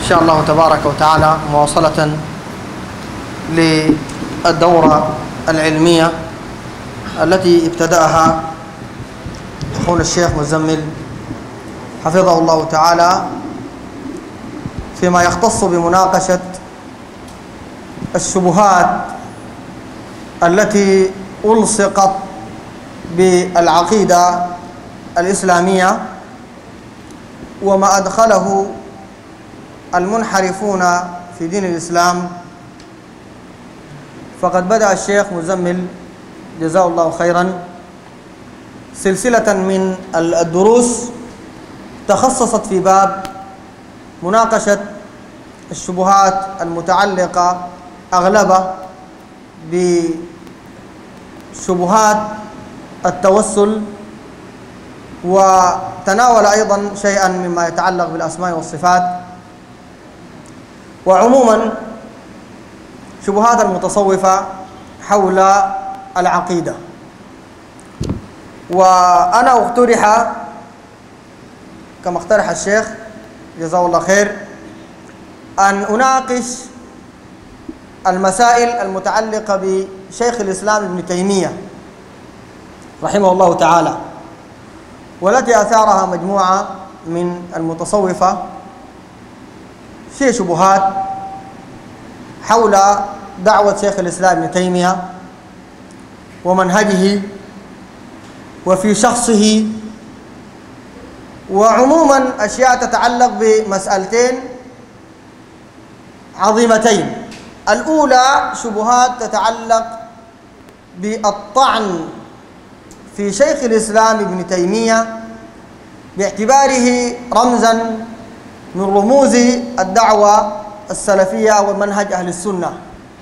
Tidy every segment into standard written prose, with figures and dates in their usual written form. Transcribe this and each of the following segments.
إن شاء الله تبارك وتعالى مواصلة للدورة العلمية التي ابتدأها أخونا الشيخ مزمل حفظه الله تعالى فيما يختص بمناقشة الشبهات التي ألصقت بالعقيدة الإسلامية وما أدخله المنحرفون في دين الإسلام. فقد بدأ الشيخ مزمل جزاه الله خيرا سلسلة من الدروس تخصصت في باب مناقشة الشبهات المتعلقة أغلبها بشبهات التوسل، وتناول أيضا شيئا مما يتعلق بالأسماء والصفات، وعموما شبهات المتصوفة حول العقيدة. وأنا اقترح كما اقترح الشيخ جزاه الله خير أن أناقش المسائل المتعلقة بشيخ الإسلام ابن تيمية رحمه الله تعالى، والتي أثارها مجموعة من المتصوفة في شبهات حول دعوة شيخ الإسلام ابن تيمية ومنهجه وفي شخصه، وعموما أشياء تتعلق بمسألتين عظيمتين. الأولى شبهات تتعلق بالطعن في شيخ الإسلام ابن تيمية باعتباره رمزا من رموز الدعوة السلفية ومنهج أهل السنة،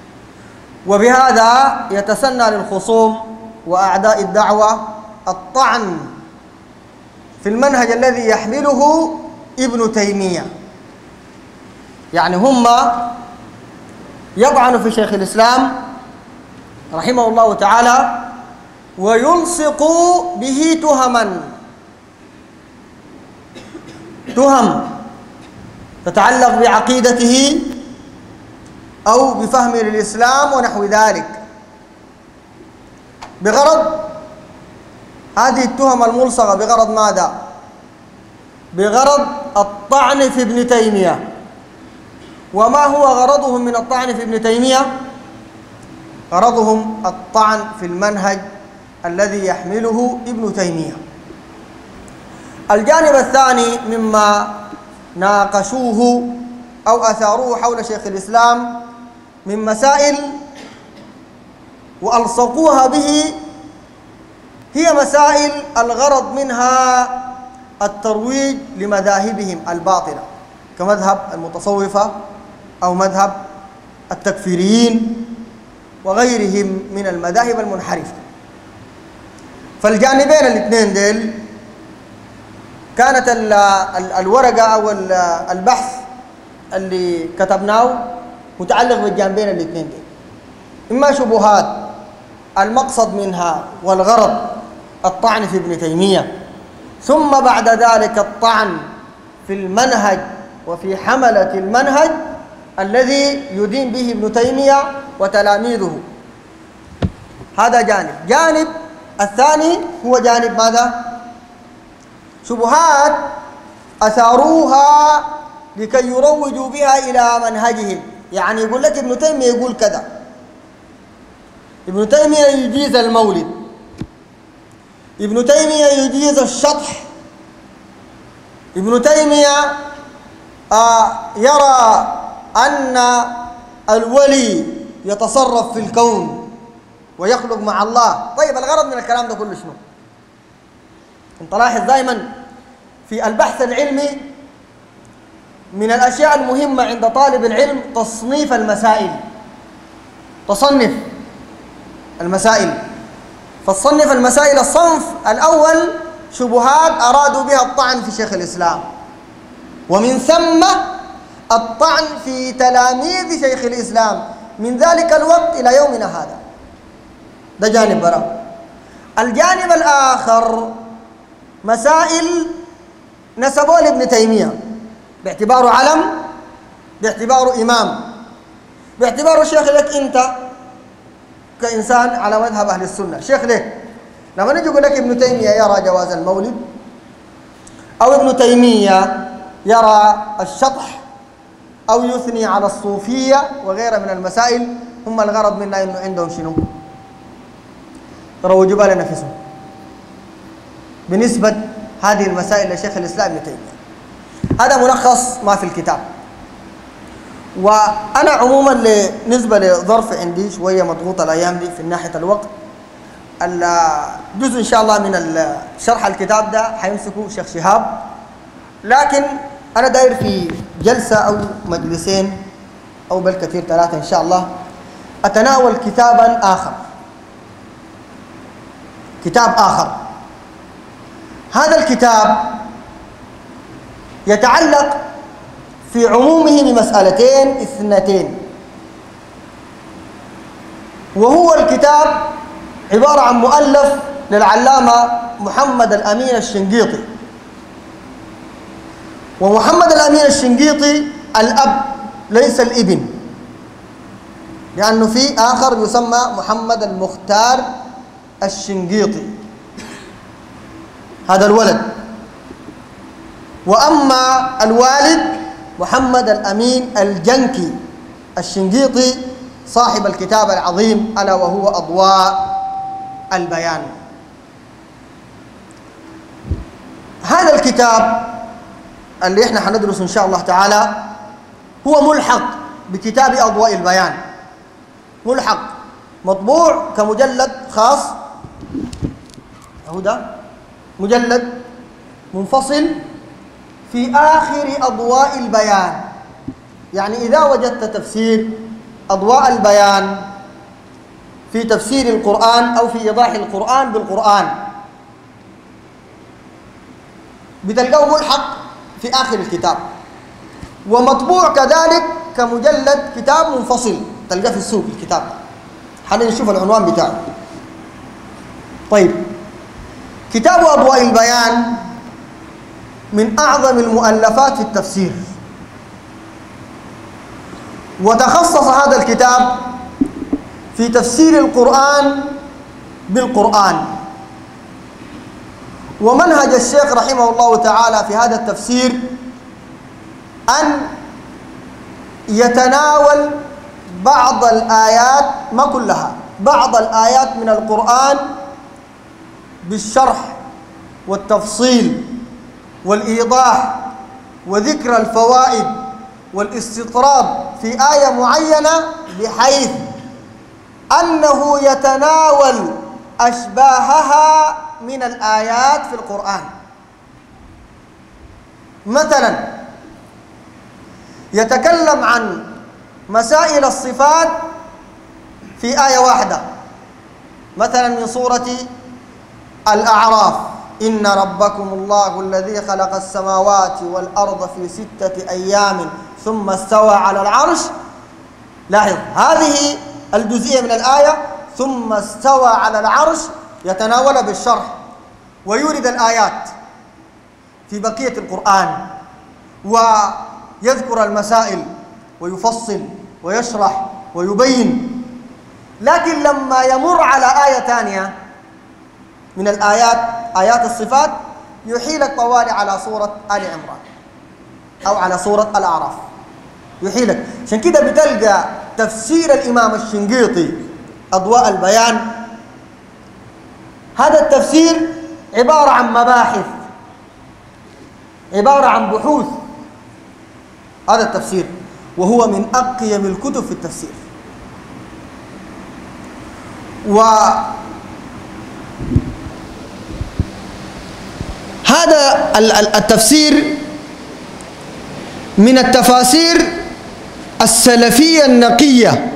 وبهذا يتسنى للخصوم وأعداء الدعوة الطعن في المنهج الذي يحمله ابن تيمية. يعني هم يطعنوا في شيخ الإسلام رحمه الله تعالى ويلصقوا به تهم تتعلق بعقيدته أو بفهمه للإسلام ونحو ذلك، بغرض هذه التهم الملصقة بغرض ماذا؟ بغرض الطعن في ابن تيمية. وما هو غرضهم من الطعن في ابن تيمية؟ غرضهم الطعن في المنهج الذي يحمله ابن تيمية. الجانب الثاني مما ناقشوه أو أثاروه حول شيخ الإسلام من مسائل وألصقوها به هي مسائل الغرض منها الترويج لمذاهبهم الباطلة كمذهب المتصوفة أو مذهب التكفيريين وغيرهم من المذاهب المنحرفة. فالجانبين الاثنين ديل كانت الورقة أو البحث اللي كتبناه متعلق بالجانبين الاثنين ديل، إما شبهات المقصد منها والغرض الطعن في ابن تيمية، ثم بعد ذلك الطعن في المنهج وفي حملة المنهج الذي يدين به ابن تيمية وتلاميذه. هذا جانب الثاني هو جانب ماذا؟ شبهات أثاروها لكي يروجوا بها إلى منهجهم. يعني يقول لك ابن تيمية يقول كذا، ابن تيمية يجيز المولد، ابن تيمية يجيز الشطح، ابن تيمية يرى أن الولي يتصرف في الكون ويخلق مع الله. طيب الغرض من الكلام ده كله شنو؟ انت لاحظ دائما في البحث العلمي من الأشياء المهمة عند طالب العلم تصنيف المسائل، تصنف المسائل. فتصنف المسائل الصنف الأول شبهات أرادوا بها الطعن في شيخ الإسلام، ومن ثم الطعن في تلاميذ شيخ الإسلام من ذلك الوقت إلى يومنا هذا. ده جانب براء. الجانب الآخر مسائل نسبوه لابن تيمية باعتباره علم باعتباره إمام، باعتباره شيخ لك أنت كإنسان على مذهب أهل السنة، شيخ لك. لما نجي يقول لك ابن تيمية يرى جواز المولد، أو ابن تيمية يرى الشطح، أو يثني على الصوفية وغيرها من المسائل، هم الغرض منا إنه عندهم شنو؟ تروا جبال نفسهم بنسبة هذه المسائل لشيخ الإسلام ابن تيمية. هذا ملخص ما في الكتاب. وأنا عموما بالنسبة لظرف عندي شوية مضغوطة الأيام دي في ناحية الوقت، الجزء إن شاء الله من شرح الكتاب ده حيمسكه شيخ شهاب، لكن أنا داير في جلسة أو مجلسين أو بالكثير 3 إن شاء الله أتناول كتابا آخر، كتاب آخر. هذا الكتاب يتعلق في عمومه بمسألتين 2، وهو الكتاب عبارة عن مؤلف للعلامة محمد الأمين الشنقيطي. ومحمد الأمين الشنقيطي الأب ليس الابن، لأنه في آخر يسمى محمد المختار الشنقيطي، هذا الولد. وأما الوالد محمد الأمين الجنكي الشنقيطي صاحب الكتاب العظيم ألا وهو أضواء البيان. هذا الكتاب اللي احنا حندرسه إن شاء الله تعالى هو ملحق بكتاب أضواء البيان، ملحق مطبوع كمجلد خاص، أهو ده مجلد منفصل في آخر أضواء البيان. يعني إذا وجدت تفسير أضواء البيان في تفسير القرآن أو في إيضاح القرآن بالقرآن بتلقاه ملحق في آخر الكتاب، ومطبوع كذلك كمجلد كتاب منفصل تلقاه في السوق الكتاب. حنشوف العنوان بتاعه. طيب، كتاب أضواء البيان من أعظم المؤلفات في التفسير، وتخصص هذا الكتاب في تفسير القرآن بالقرآن. ومنهج الشيخ رحمه الله تعالى في هذا التفسير أن يتناول بعض الآيات، ما كلها، بعض الآيات من القرآن بالشرح والتفصيل والإيضاح وذكر الفوائد والاستطراد في آية معينة، بحيث أنه يتناول أشباهها من الآيات في القرآن. مثلا يتكلم عن مسائل الصفات في آية واحدة، مثلا من سورة الأعراف: إن ربكم الله الذي خلق السماوات والأرض في 6 أيام ثم استوى على العرش. لاحظ هذه الجزئية من الآية ثم استوى على العرش يتناولها بالشرح، ويورد الآيات في بقية القرآن ويذكر المسائل ويفصل ويشرح ويبين. لكن لما يمر على آية ثانية من الآيات، آيات الصفات، يحيلك طوالي على سورة آل عمران أو على سورة الأعراف، يحيلك. عشان كده بتلقى تفسير الإمام الشنقيطي أضواء البيان، هذا التفسير عبارة عن مباحث، عبارة عن بحوث، هذا التفسير، وهو من أقيم الكتب في التفسير. هذا التفسير من التفاسير السلفية النقية،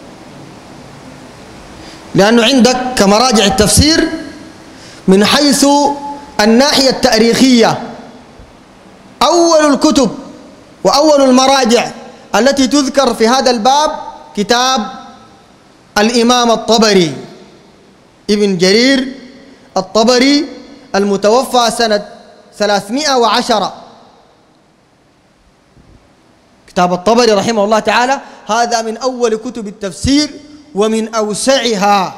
لأنه عندك كمراجع التفسير من حيث الناحية التاريخية أول الكتب وأول المراجع التي تذكر في هذا الباب كتاب الإمام الطبري، ابن جرير الطبري، المتوفى سنة 310. كتاب الطبري رحمه الله تعالى هذا من أول كتب التفسير ومن أوسعها،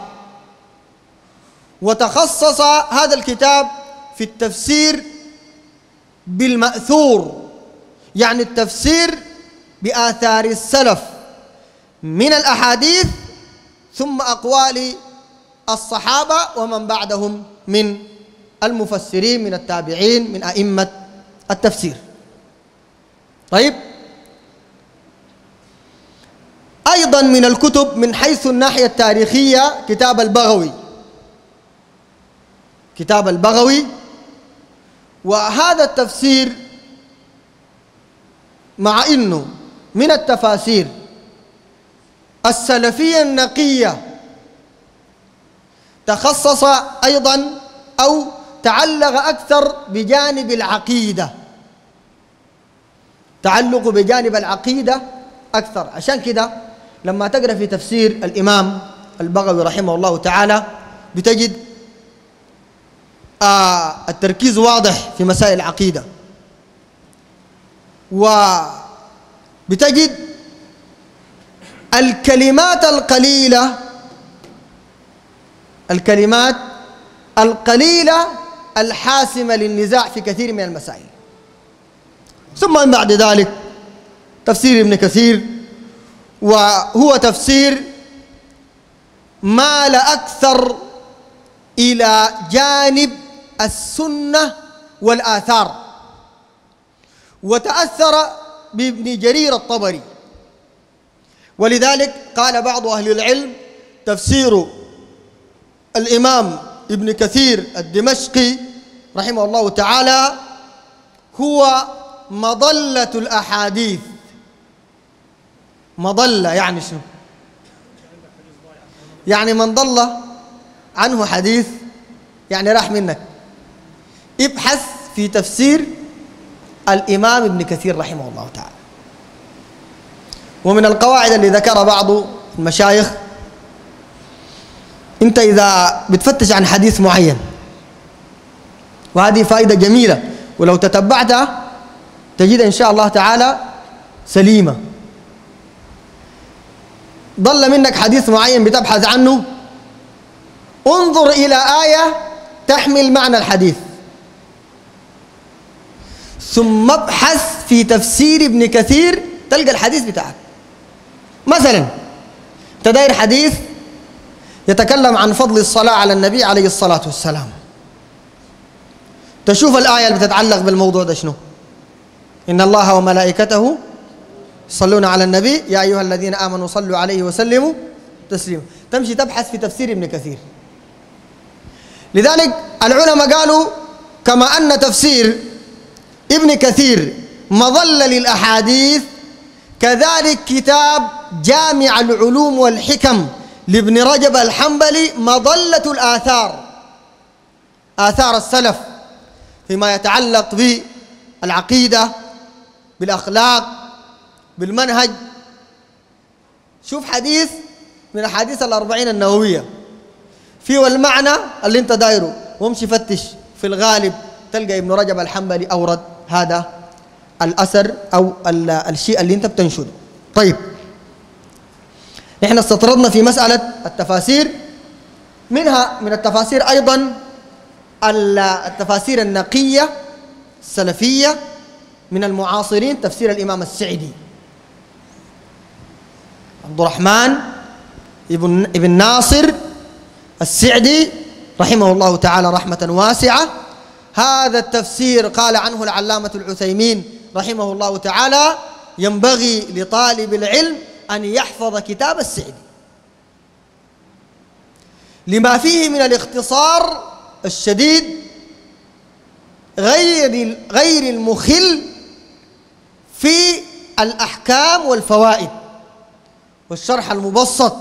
وتخصص هذا الكتاب في التفسير بالمأثور، يعني التفسير بآثار السلف من الأحاديث ثم أقوال الصحابة ومن بعدهم من المفسرين من التابعين من أئمة التفسير. طيب، أيضا من الكتب من حيث الناحية التاريخية كتاب البغوي. كتاب البغوي، وهذا التفسير مع أنه من التفاسير السلفية النقية تخصص أيضا أو تعلق أكثر بجانب العقيدة، تعلق بجانب العقيدة أكثر. عشان كده لما تقرأ في تفسير الإمام البغوي رحمه الله تعالى بتجد التركيز واضح في مسائل العقيدة، وبتجد الكلمات القليلة الحاسمة للنزاع في كثير من المسائل. ثم من بعد ذلك تفسير ابن كثير، وهو تفسير مال أكثر إلى جانب السنة والآثار، وتأثر بابن جرير الطبري، ولذلك قال بعض أهل العلم تفسير الإمام ابن كثير الدمشقي رحمه الله تعالى هو مظلة الأحاديث. مظلة يعني شنو؟ يعني من ضل عنه حديث يعني راح منك. ابحث في تفسير الإمام ابن كثير رحمه الله تعالى. ومن القواعد اللي ذكر بعض المشايخ، أنت إذا بتفتش عن حديث معين، وهذه فائدة جميلة ولو تتبعتها تجد إن شاء الله تعالى سليمة. ضل منك حديث معين بتبحث عنه، انظر إلى آية تحمل معنى الحديث، ثم ابحث في تفسير ابن كثير تلقى الحديث بتاعك. مثلا تداير حديث يتكلم عن فضل الصلاة على النبي عليه الصلاة والسلام، تشوف الآية اللي بتتعلق بالموضوع ده شنو؟ إن الله وملائكته يصلون على النبي يا أيها الذين آمنوا صلوا عليه وسلموا تسليما. تمشي تبحث في تفسير ابن كثير. لذلك العلماء قالوا كما أن تفسير ابن كثير مظلة للأحاديث، كذلك كتاب جامع العلوم والحكم لابن رجب الحنبلي مظلة الآثار، آثار السلف فيما يتعلق بالعقيدة، بالأخلاق، بالمنهج. شوف حديث من أحاديث الأربعين النووية فيه المعنى اللي انت دايره، وامشي فتش في الغالب تلقى ابن رجب الحنبلي أورد هذا الأثر أو الشيء اللي انت بتنشده. طيب، نحن استطردنا في مسألة التفاسير، منها من التفاسير أيضا التفاسير النقية السلفية من المعاصرين، تفسير الإمام السعدي عبد الرحمن ابن ناصر السعدي رحمه الله تعالى رحمة واسعة. هذا التفسير قال عنه العلامة العثيمين رحمه الله تعالى ينبغي لطالب العلم أن يحفظ كتاب السعدي لما فيه من الاختصار الشديد غير المخل في الأحكام والفوائد والشرح المبسط،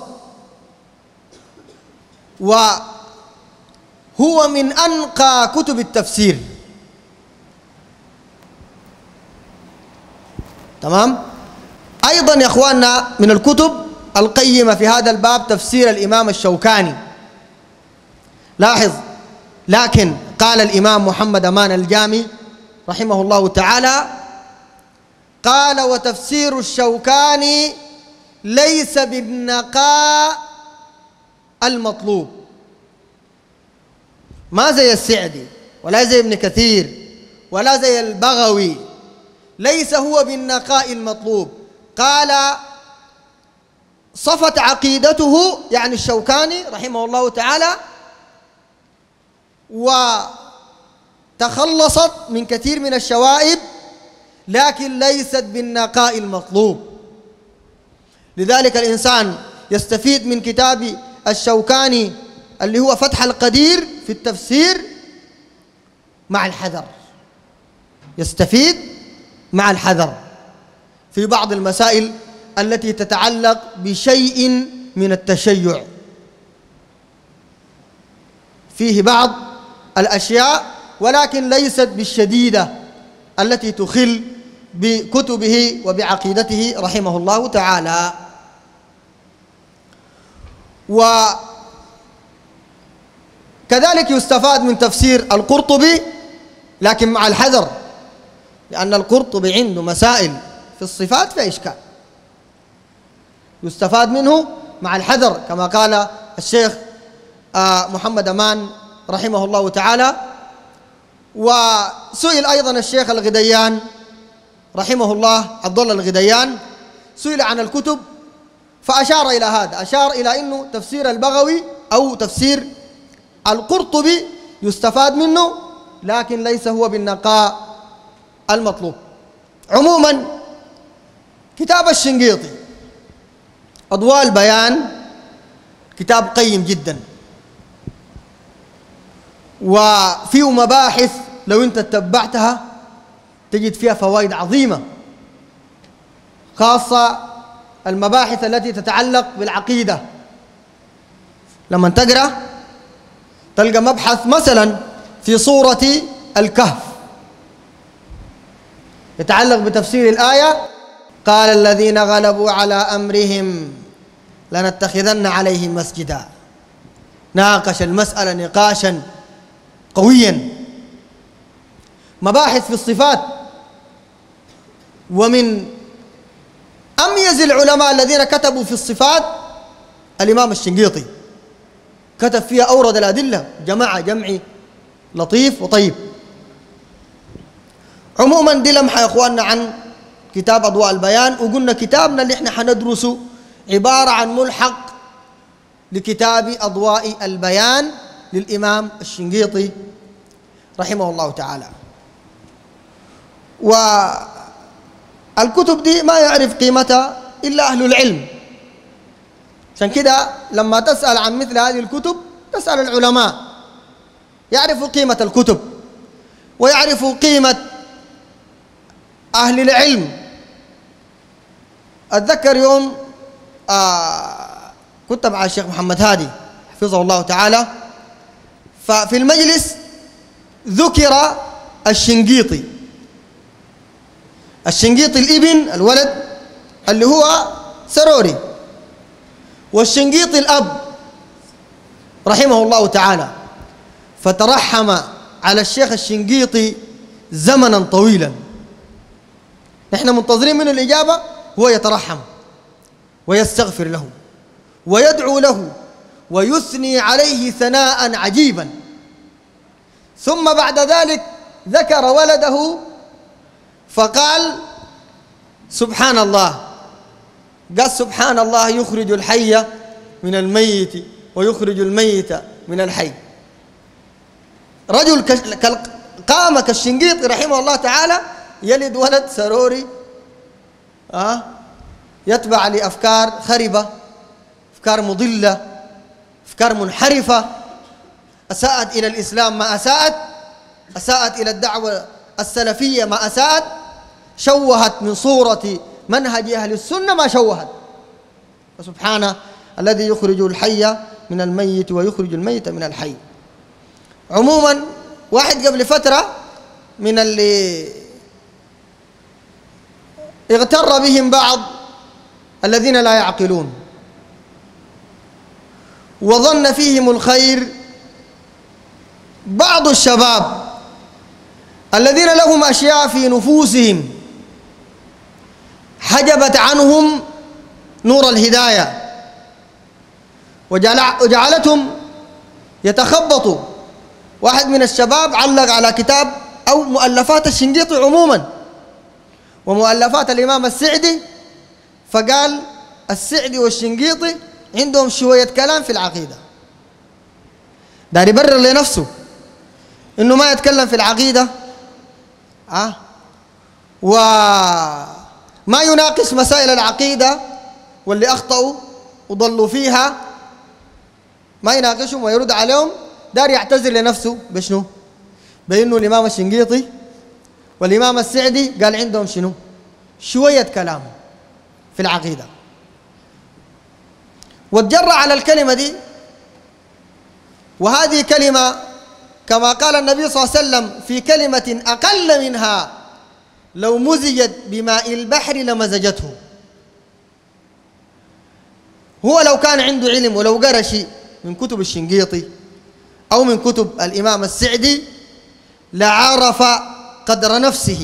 وهو من أنقى كتب التفسير. تمام؟ أيضا يا أخواننا من الكتب القيمة في هذا الباب تفسير الإمام الشوكاني. لاحظ، لكن قال الإمام محمد أمان الجامي رحمه الله تعالى قال: وتفسير الشوكاني ليس بالنقاء المطلوب، ما زي السعدي ولا زي ابن كثير ولا زي البغوي، ليس هو بالنقاء المطلوب. قال: صفت عقيدته يعني الشوكاني رحمه الله تعالى، وتخلصت من كثير من الشوائب، لكن ليست بالنقاء المطلوب. لذلك الإنسان يستفيد من كتاب الشوكاني اللي هو فتح القدير في التفسير مع الحذر، يستفيد مع الحذر في بعض المسائل التي تتعلق بشيء من التشيع، فيه بعض الأشياء ولكن ليست بالشديدة التي تخل بكتبه وبعقيدته رحمه الله تعالى. وكذلك يستفاد من تفسير القرطبي لكن مع الحذر، لأن القرطبي عنده مسائل في الصفات فيها إشكال، يستفاد منه مع الحذر كما قال الشيخ محمد أمان رحمه الله تعالى. وسئل أيضا الشيخ الغديان رحمه الله، عبد الله الغديان، سئل عن الكتب فأشار إلى هذا، أشار إلى أنه تفسير البغوي أو تفسير القرطبي يستفاد منه لكن ليس هو بالنقاء المطلوب. عموما كتاب الشنقيطي أضواء البيان كتاب قيم جدا، وفيه مباحث لو أنت تتبعتها تجد فيها فوائد عظيمة، خاصة المباحث التي تتعلق بالعقيدة. لما تقرأ تلقى مبحث مثلا في سورة الكهف يتعلق بتفسير الآية: قال الذين غلبوا على أمرهم لنتخذن عليهم مسجدا. ناقش المسألة نقاشا قويا. مباحث في الصفات، ومن أميز العلماء الذين كتبوا في الصفات الإمام الشنقيطي، كتب فيها أورد الأدلة جمعي لطيف وطيب. عموما دي لمحة يا إخواننا عن كتاب أضواء البيان، وقلنا كتابنا اللي احنا حندرسه عبارة عن ملحق لكتاب أضواء البيان للإمام الشنقيطي رحمه الله تعالى. والكتب دي ما يعرف قيمتها إلا أهل العلم، عشان كده لما تسأل عن مثل هذه الكتب تسأل العلماء، يعرفوا قيمة الكتب ويعرفوا قيمة أهل العلم. أتذكر يوم كنت مع الشيخ محمد هادي حفظه الله تعالى، ففي المجلس ذكر الشنقيطي الابن الولد اللي هو سروري، والشنقيطي الأب رحمه الله تعالى، فترحم على الشيخ الشنقيطي زمنا طويلا. نحن منتظرين منه الإجابة، هو يترحم ويستغفر له ويدعو له ويثني عليه ثناء عجيبا. ثم بعد ذلك ذكر ولده فقال: سبحان الله، قال: سبحان الله يخرج الحي من الميت ويخرج الميت من الحي. رجل قام كالشنقيطي رحمه الله تعالى يلد ولد سروري يتبع لأفكار خربة، أفكار مضلة، أفكار منحرفة، أساءت إلى الإسلام ما أساءت إلى الدعوة السلفية ما أساءت، شوهت من صورة منهج أهل السنة ما شوهت. فسبحانه الذي يخرج الحي من الميت ويخرج الميت من الحي. عموما واحد قبل فترة من اللي اغتر بهم بعض الذين لا يعقلون وظن فيهم الخير، بعض الشباب الذين لهم أشياء في نفوسهم حجبت عنهم نور الهداية وجعلتهم يتخبطوا. واحد من الشباب علق على كتاب أو مؤلفات الشنقيطي عموما ومؤلفات الإمام السعدي، فقال السعدي والشنقيطي عندهم شوية كلام في العقيدة. دار يبرر لنفسه إنه ما يتكلم في العقيدة وما يناقش مسائل العقيدة، واللي أخطأوا وضلوا فيها ما يناقشهم ويرد عليهم. دار يعتذر لنفسه بشنو؟ بأنه الإمام الشنقيطي والإمام السعدي قال عندهم شنو؟ شوية كلام في العقيدة، واتجرأ على الكلمة دي. وهذه كلمة كما قال النبي صلى الله عليه وسلم في كلمة أقل منها لو مزجت بماء البحر لمزجته. هو لو كان عنده علم ولو قرأ شيء من كتب الشنقيطي أو من كتب الإمام السعدي لعرف قدر نفسه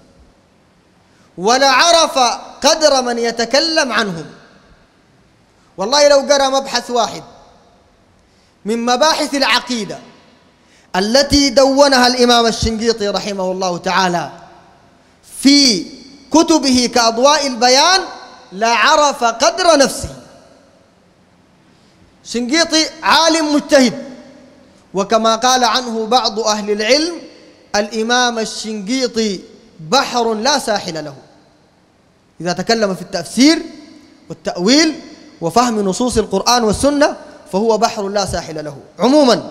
ولعرف قدر من يتكلم عنهم. والله لو قرأ مبحث واحد من مباحث العقيدة التي دونها الإمام الشنقيطي رحمه الله تعالى في كتبه كأضواء البيان لعرف قدر نفسه. شنقيطي عالم مجتهد، وكما قال عنه بعض أهل العلم الإمام الشنقيطي بحر لا ساحل له. إذا تكلم في التفسير والتأويل وفهم نصوص القرآن والسنة فهو بحر لا ساحل له. عموما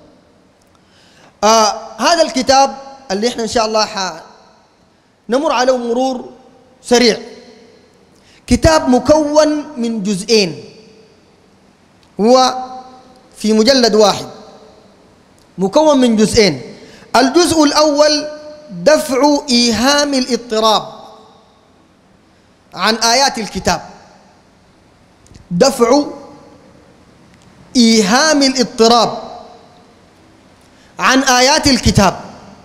هذا الكتاب اللي احنا إن شاء الله نمر عليه مرور سريع، كتاب مكون من جزئين، هو في مجلد واحد مكون من جزئين. الجزء الأول دفع إيهام الاضطراب عن آيات الكتاب، دفع إيهام الاضطراب عن آيات الكتاب.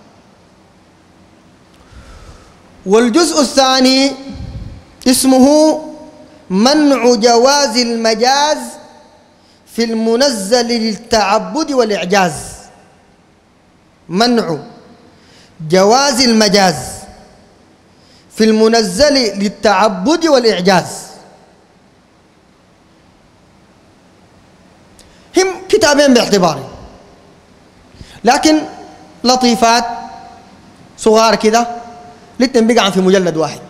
والجزء الثاني اسمه منع جواز المجاز في المنزل للتعبد والإعجاز. منع جواز المجاز في المنزل للتعبد والإعجاز. هم كتابين باعتباري، لكن لطيفات صغار كده الاتنين بيقعن في مجلد واحد.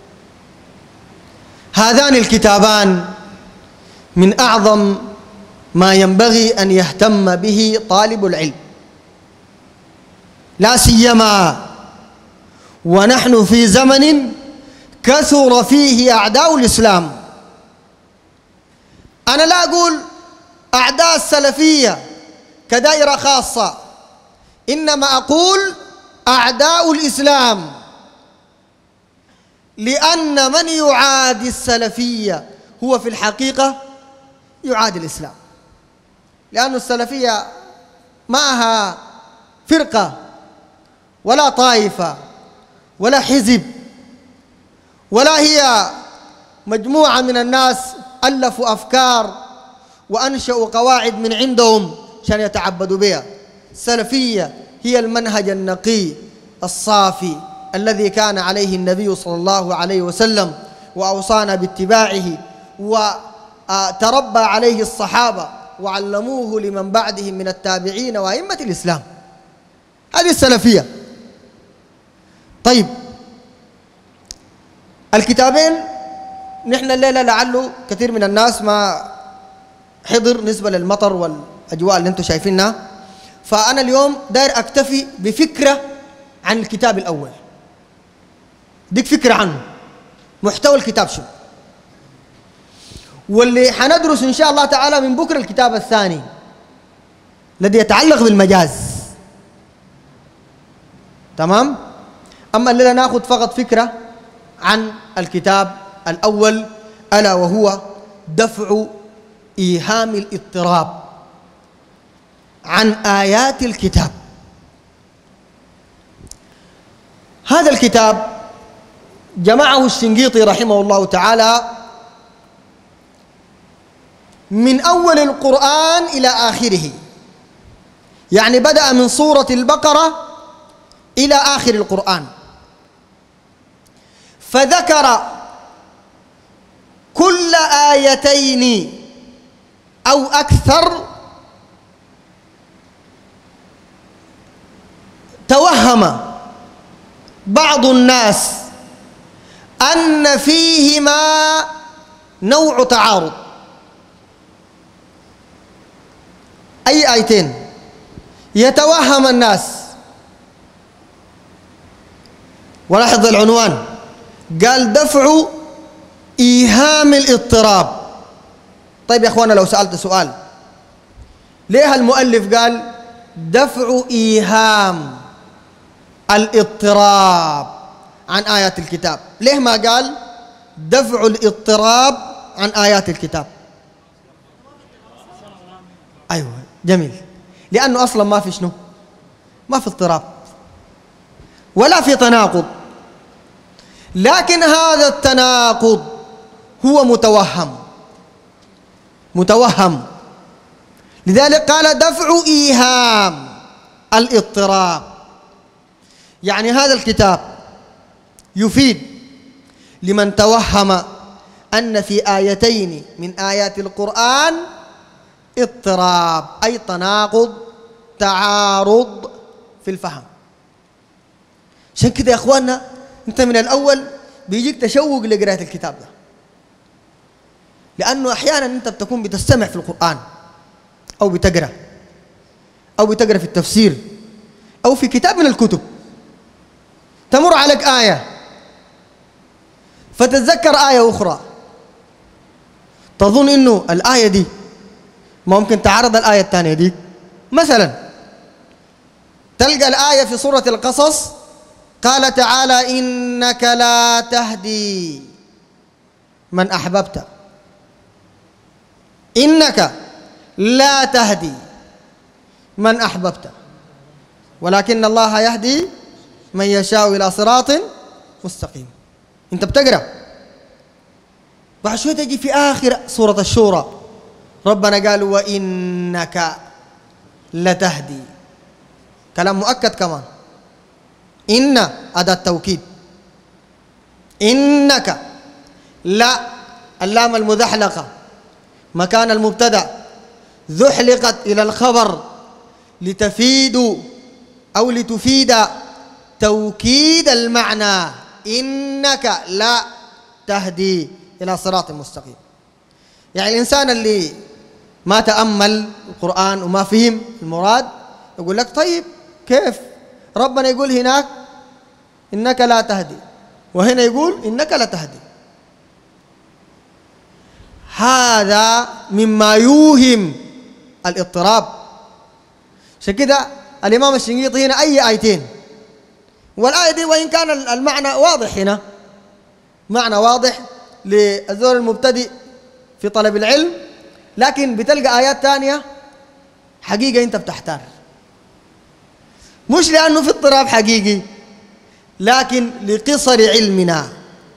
هذان الكتابان من أعظم ما ينبغي أن يهتم به طالب العلم، لا سيما ونحن في زمن كثر فيه أعداء الإسلام. أنا لا أقول أعداء السلفية كدائرة خاصة، إنما أقول أعداء الإسلام، لأن من يعادي السلفية هو في الحقيقة يعادي الإسلام، لأن السلفية معها فرقة ولا طائفة ولا حزب، ولا هي مجموعة من الناس ألفوا أفكار وأنشأوا قواعد من عندهم عشان يتعبدوا بها. السلفية هي المنهج النقي الصافي الذي كان عليه النبي صلى الله عليه وسلم وأوصانا باتباعه وتربى عليه الصحابة وعلموه لمن بعدهم من التابعين وأئمة الإسلام. هذه السلفية. طيب الكتابين نحن الليلة لعله كثير من الناس ما حضر نسبة للمطر والأجواء اللي انتم شايفينها، فأنا اليوم داير أكتفي بفكرة عن الكتاب الأول، ديك فكرة عنه محتوى الكتاب شو، واللي حندرس إن شاء الله تعالى من بكرة الكتاب الثاني الذي يتعلق بالمجاز. تمام؟ أما الليلة ناخذ فقط فكرة عن الكتاب الأول، ألا وهو دفع إيهام الاضطراب عن آيات الكتاب. هذا الكتاب جمعه الشنقيطي رحمه الله تعالى من أول القرآن إلى آخره، يعني بدأ من سورة البقرة إلى آخر القرآن، فذكر كل آيتين أو أكثر توهم بعض الناس أن فيهما نوع تعارض. أي آيتين يتوهم الناس؟ ولاحظ العنوان، قال دفع إيهام الاضطراب. طيب يا أخوانا، لو سألت سؤال، ليه المؤلف قال دفع إيهام الاضطراب عن آيات الكتاب؟ ليه ما قال دفع الاضطراب عن آيات الكتاب؟ أيوة جميل، لأنه أصلا ما في شنو؟ ما في اضطراب ولا في تناقض، لكن هذا التناقض هو متوهم، لذلك قال دفع إيهام الاضطراب. يعني هذا الكتاب يفيد لمن توهم أن في آيتين من آيات القرآن اضطراب، أي تناقض، تعارض في الفهم. عشان كده يا أخواننا، أنت من الأول بيجيك تشوق لقراءة الكتاب ده، لأنه أحيانا أنت بتكون بتستمع في القرآن أو بتقرأ في التفسير أو في كتاب من الكتب، تمر عليك آية فتتذكر آية أخرى، تظن إنه الآية دي ممكن تعرض الآية الثانية دي. مثلا تلقى الآية في سورة القصص قال تعالى إنك لا تهدي من أحببت، إنك لا تهدي من أحببت ولكن الله يهدي من يشاء إلى صراط مستقيم. أنت بتقرأ، بعد شوية تجي في آخر سورة الشورى ربنا قال وإنك لتهدي، كلام مؤكد كمان، إن أداة توكيد، إنك لا اللام المذحلقة مكان المبتدأ ذحلقت إلى الخبر لتفيد أو لتفيد توكيد المعنى، إنك لا تهدي إلى صراط مستقيم. يعني الإنسان اللي ما تأمل القرآن وما فهم المراد يقول لك طيب كيف ربنا يقول هناك إنك لا تهدي وهنا يقول إنك لا تهدي؟ هذا مما يوهم الاضطراب. عشان كده الإمام الشنقيطي هنا أي آيتين، والآية دي وإن كان المعنى واضح، هنا معنى واضح للزول المبتدئ في طلب العلم، لكن بتلقى آيات تانية حقيقة أنت بتحتار، مش لأنه في اضطراب حقيقي، لكن لقصر علمنا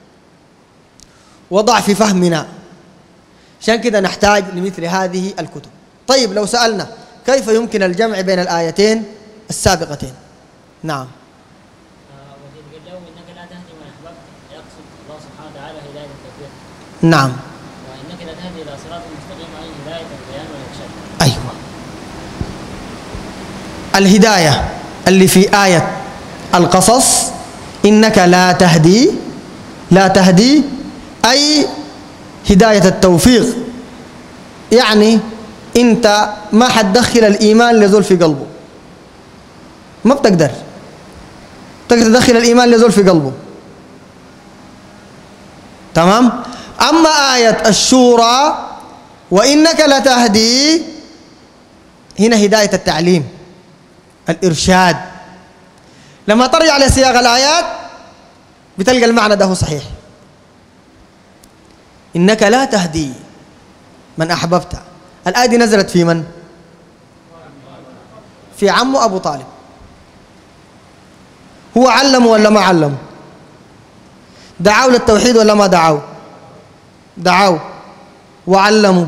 وضعف فهمنا. عشان كده نحتاج لمثل هذه الكتب. طيب لو سألنا كيف يمكن الجمع بين الآيتين السابقتين؟ نعم. وفي اليوم إنك لا تهدي من أحببت يقصد الله سبحانه وتعالى هداية التوفيق. نعم. وإنك لا تهدي إلى صراط مستقيم أي هداية البيان والإرشاد. أيوة. الهداية اللي في آية القصص إنك لا تهدي، لا تهدي أي هداية التوفيق، يعني أنت ما حتدخل الإيمان لزول في قلبه، ما بتقدر تدخل الإيمان لزول في قلبه، تمام؟ أما آية الشورى وإنك لتهدي، هنا هداية التعليم الإرشاد. لما ترجع لسياق الآيات بتلقى المعنى ده صحيح. إنك لا تهدي من أحببت، الآية دي نزلت في من؟ في عمه أبو طالب. هو علم ولا ما علم؟ دعوا للتوحيد ولا ما دعوا؟ دعوا وعلموا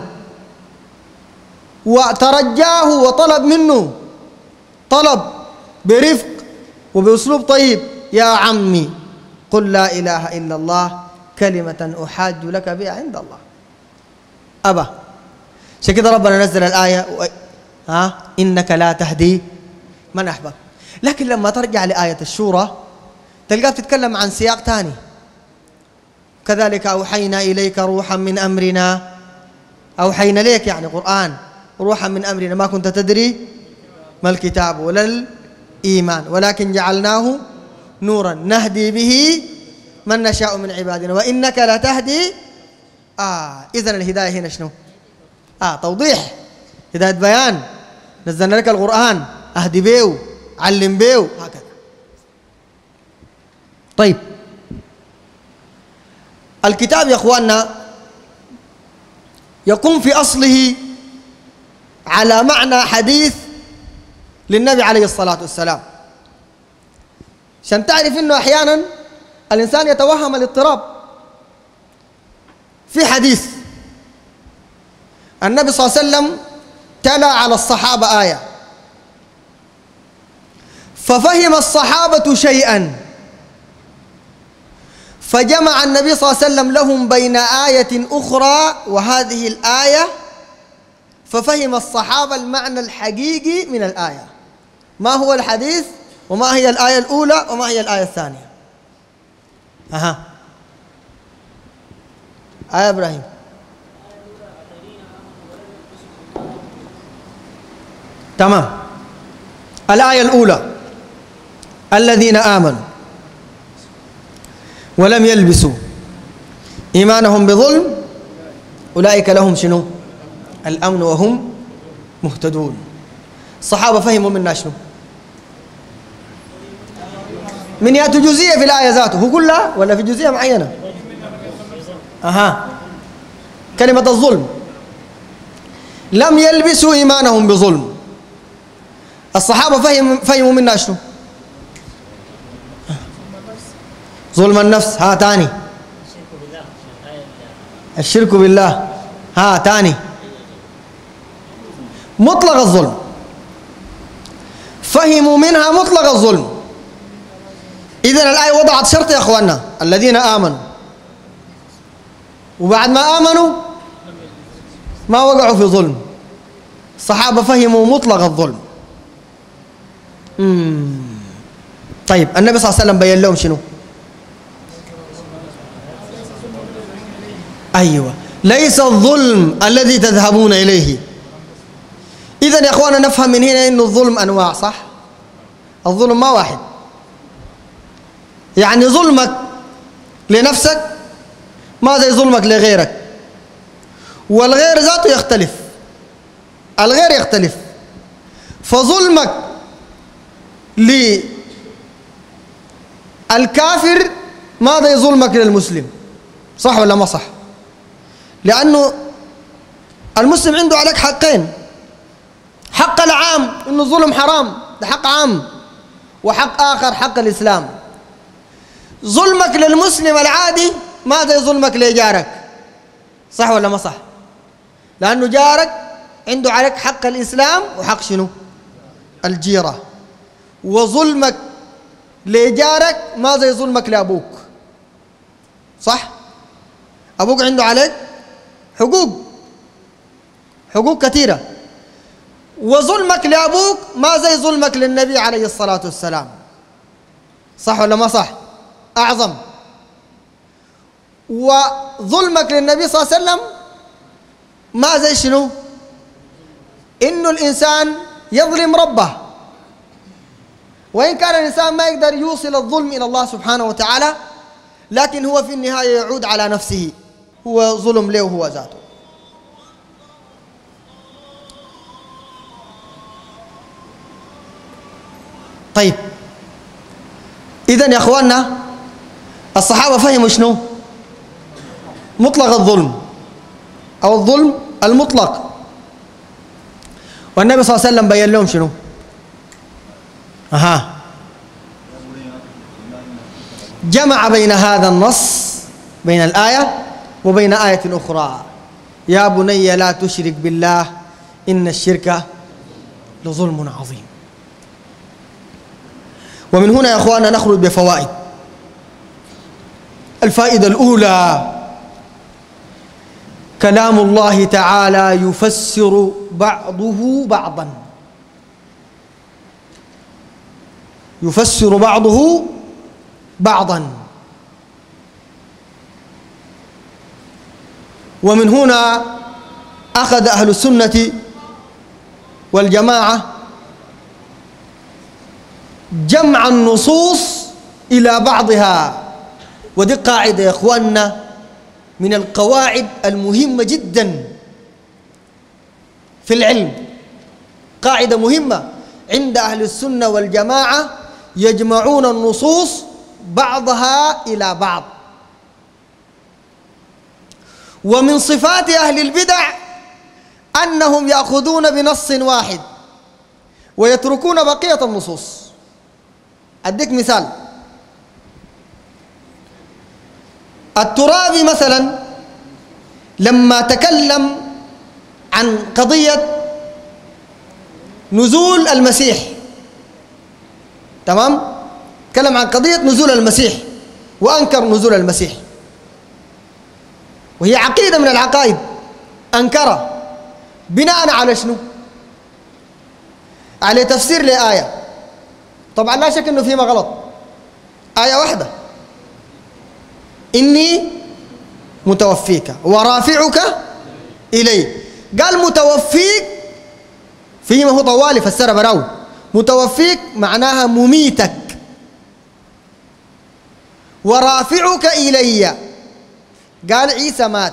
وترجاه وطلب منه، طلب برفق وبأسلوب طيب: يا عمي قل لا إله إلا الله كلمة أحاج لك بها عند الله. أبى. عشان كده ربنا نزل الآية إنك لا تهدي من أحببت. لكن لما ترجع لآية الشورى تلقاها بتتكلم عن سياق تاني: كذلك أوحينا إليك روحا من أمرنا. أوحينا ليك يعني قرآن، روحا من أمرنا ما كنت تدري ما الكتاب ولا الإيمان ولكن جعلناه نورا نهدي به من نشاء من عبادنا وإنك لا تهدي. إذن الهداية هنا شنو؟ توضيح، هداية بيان. نزلنا لك القرآن أهدي بيه علم بيه هكذا. طيب، الكتاب يا أخواننا يقوم في أصله على معنى حديث للنبي عليه الصلاة والسلام، عشان تعرف إنه أحيانا الإنسان يتوهم الاضطراب. في حديث النبي صلى الله عليه وسلم تلا على الصحابة آية ففهم الصحابة شيئا فجمع النبي صلى الله عليه وسلم لهم بين آية أخرى وهذه الآية، ففهم الصحابة المعنى الحقيقي من الآية. ما هو الحديث وما هي الآية الأولى وما هي الآية الثانية؟ آية إبراهيم. تمام. الآية الأولى: الذين آمنوا ولم يلبسوا إيمانهم بظلم أولئك لهم شنو؟ الأمن وهم مهتدون. الصحابة فهموا منا شنو؟ من يأتي جزئية في الآية ذاته، هو كلها ولا في جزئية معينة؟ كلمة الظلم. لم يلبسوا إيمانهم بظلم. الصحابة فهموا منا شنو؟ ظلم النفس. تاني. الشرك بالله. تاني. مطلق الظلم. فهموا منها مطلق الظلم. إذن الآية وضعت شرط يا أخواننا: الذين آمنوا، وبعد ما آمنوا ما وقعوا في ظلم. الصحابة فهموا مطلق الظلم. طيب، النبي صلى الله عليه وسلم بين لهم شنو؟ أيوة، ليس الظلم الذي تذهبون إليه. إذن يا أخوانا نفهم من هنا إنه الظلم أنواع، صح؟ الظلم ما واحد. يعني ظلمك لنفسك ما زي ظلمك لغيرك، والغير ذاته يختلف، الغير يختلف. فظلمك للكافر ما زي ظلمك للمسلم، صح ولا ما صح؟ لأنه المسلم عنده عليك حقين: حق العام إنه الظلم حرام، ده حق عام، وحق آخر حق الإسلام. ظلمك للمسلم العادي ما زي ظلمك لجارك، صح ولا ما صح؟ لأنه جارك عنده عليك حق الإسلام وحق شنو؟ الجيرة. وظلمك لجارك ما زي ظلمك لأبوك، صح؟ أبوك عنده عليك حقوق كثيرة، وظلمك لأبوك ما زي ظلمك للنبي عليه الصلاة والسلام، صح ولا ما صح؟ أعظم. وظلمك للنبي صلى الله عليه وسلم ما زي شنو؟ إنه الإنسان يظلم ربه، وإن كان الإنسان ما يقدر يوصل الظلم إلى الله سبحانه وتعالى، لكن هو في النهاية يعود على نفسه، هو ظلم له هو ذاته. طيب، إذن يا أخواننا الصحابة فهموا شنو؟ مطلق الظلم أو الظلم المطلق. والنبي صلى الله عليه وسلم بين لهم شنو؟ جمع بين هذا النص بين الآية وبين آية أخرى: يا بني لا تشرك بالله إن الشرك لظلم عظيم. ومن هنا يا أخوانا نخرج بفوائد. الفائدة الأولى: كلام الله تعالى يفسر بعضه بعضا، يفسر بعضه بعضا. ومن هنا أخذ أهل السنة والجماعة جمع النصوص إلى بعضها. ودي قاعدة يا إخواننا من القواعد المهمة جدا في العلم، قاعدة مهمة عند أهل السنة والجماعة: يجمعون النصوص بعضها إلى بعض. ومن صفات أهل البدع أنهم يأخذون بنص واحد ويتركون بقية النصوص. أديك مثال: الترابي مثلا لما تكلم عن قضية نزول المسيح، تمام؟ تكلم عن قضية نزول المسيح وأنكر نزول المسيح، وهي عقيدة من العقائد أنكرها بناء على شنو؟ على تفسير لآية. طبعا لا شك أنه فيما غلط، آية واحدة: إني متوفيك ورافعك إلي. قال متوفيك فيما هو طوالي فسر براو. متوفيك معناها مميتك، ورافعك إلي قال عيسى مات.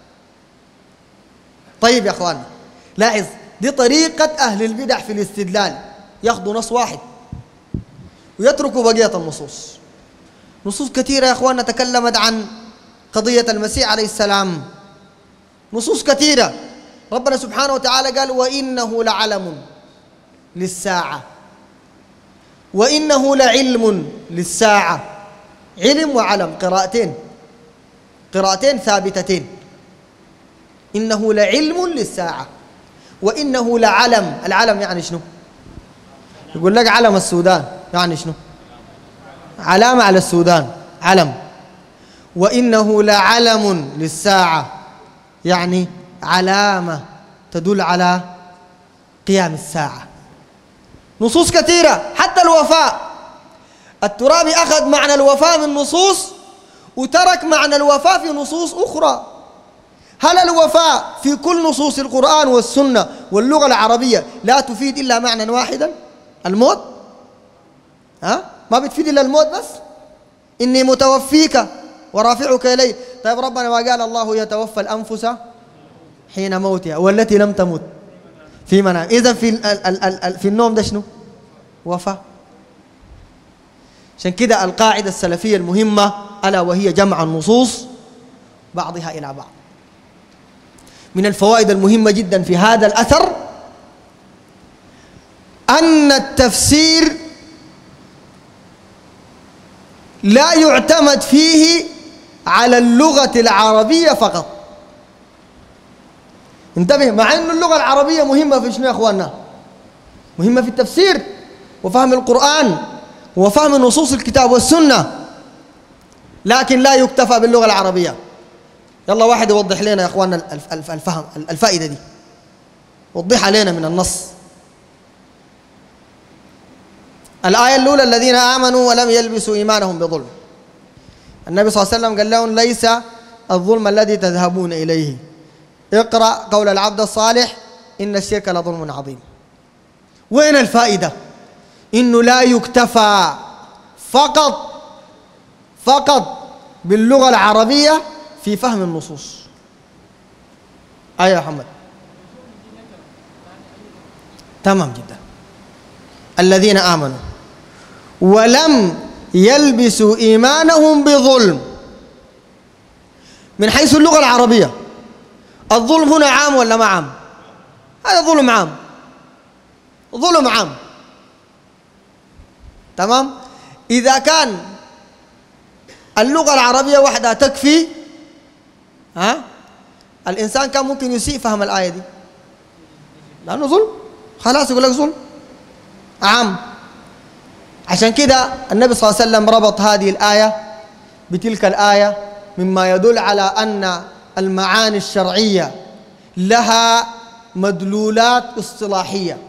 طيب يا أخوان لاحظ، دي طريقة أهل البدع في الاستدلال: ياخذوا نص واحد ويتركوا بقية النصوص. نصوص كثيرة يا أخواننا تكلمت عن قضية المسيح عليه السلام، نصوص كثيرة. ربنا سبحانه وتعالى قال: وإنه لعلم للساعة، وإنه لعلم للساعة. علم وعلم قراءتين ثابتتين. إنه لعلم للساعة وإنه لعلم. العلم يعني شنو؟ يقول لك علم السودان، يعني شنو؟ علامة على السودان، علم. وإنه لعلم للساعة يعني علامة تدل على قيام الساعة. نصوص كثيرة. حتى الوفاء، الترابي أخذ معنى الوفاء من نصوص وترك معنى الوفاء في نصوص أخرى. هل الوفاء في كل نصوص القرآن والسنة واللغة العربية لا تفيد إلا معنى واحدا: الموت؟ ما بتفيد إلا الموت بس. إني متوفيك ورافعك إلي. طيب ربنا ما قال الله يتوفى الأنفس حين موتها والتي لم تمت في منام؟ إذا في النوم ده شنو؟ وفاء. عشان كده القاعدة السلفية المهمة ألا وهي جمع النصوص بعضها إلى بعض. من الفوائد المهمة جدا في هذا الأثر أن التفسير لا يعتمد فيه على اللغة العربية فقط. انتبه، مع أن اللغة العربية مهمة في شنو يا أخواننا؟ مهمة في التفسير وفهم القرآن وفهم نصوص الكتاب والسنة، لكن لا يكتفى باللغة العربية. يلا واحد يوضح لنا يا أخواننا الفهم، الفائدة دي وضحها لنا من النص. الآية الأولى: الذين آمنوا ولم يلبسوا إيمانهم بظلم. النبي صلى الله عليه وسلم قال لهم: ليس الظلم الذي تذهبون إليه، اقرأ قول العبد الصالح إن الشرك لظلم عظيم. وين الفائدة؟ إنه لا يكتفى فقط باللغة العربية في فهم النصوص. يا محمد تمام جدا. الذين آمنوا ولم يلبسوا إيمانهم بظلم. من حيث اللغة العربية الظلم هنا عام ولا ما عام؟ هذا ظلم عام، ظلم عام، تمام. إذا كان اللغة العربية وحدها تكفي. ها؟ الإنسان كان ممكن يسيء فهم الآية دي لأنه ظلم، خلاص يقول لك ظلم عام. عشان كده النبي صلى الله عليه وسلم ربط هذه الآية بتلك الآية، مما يدل على أن المعاني الشرعية لها مدلولات اصطلاحية،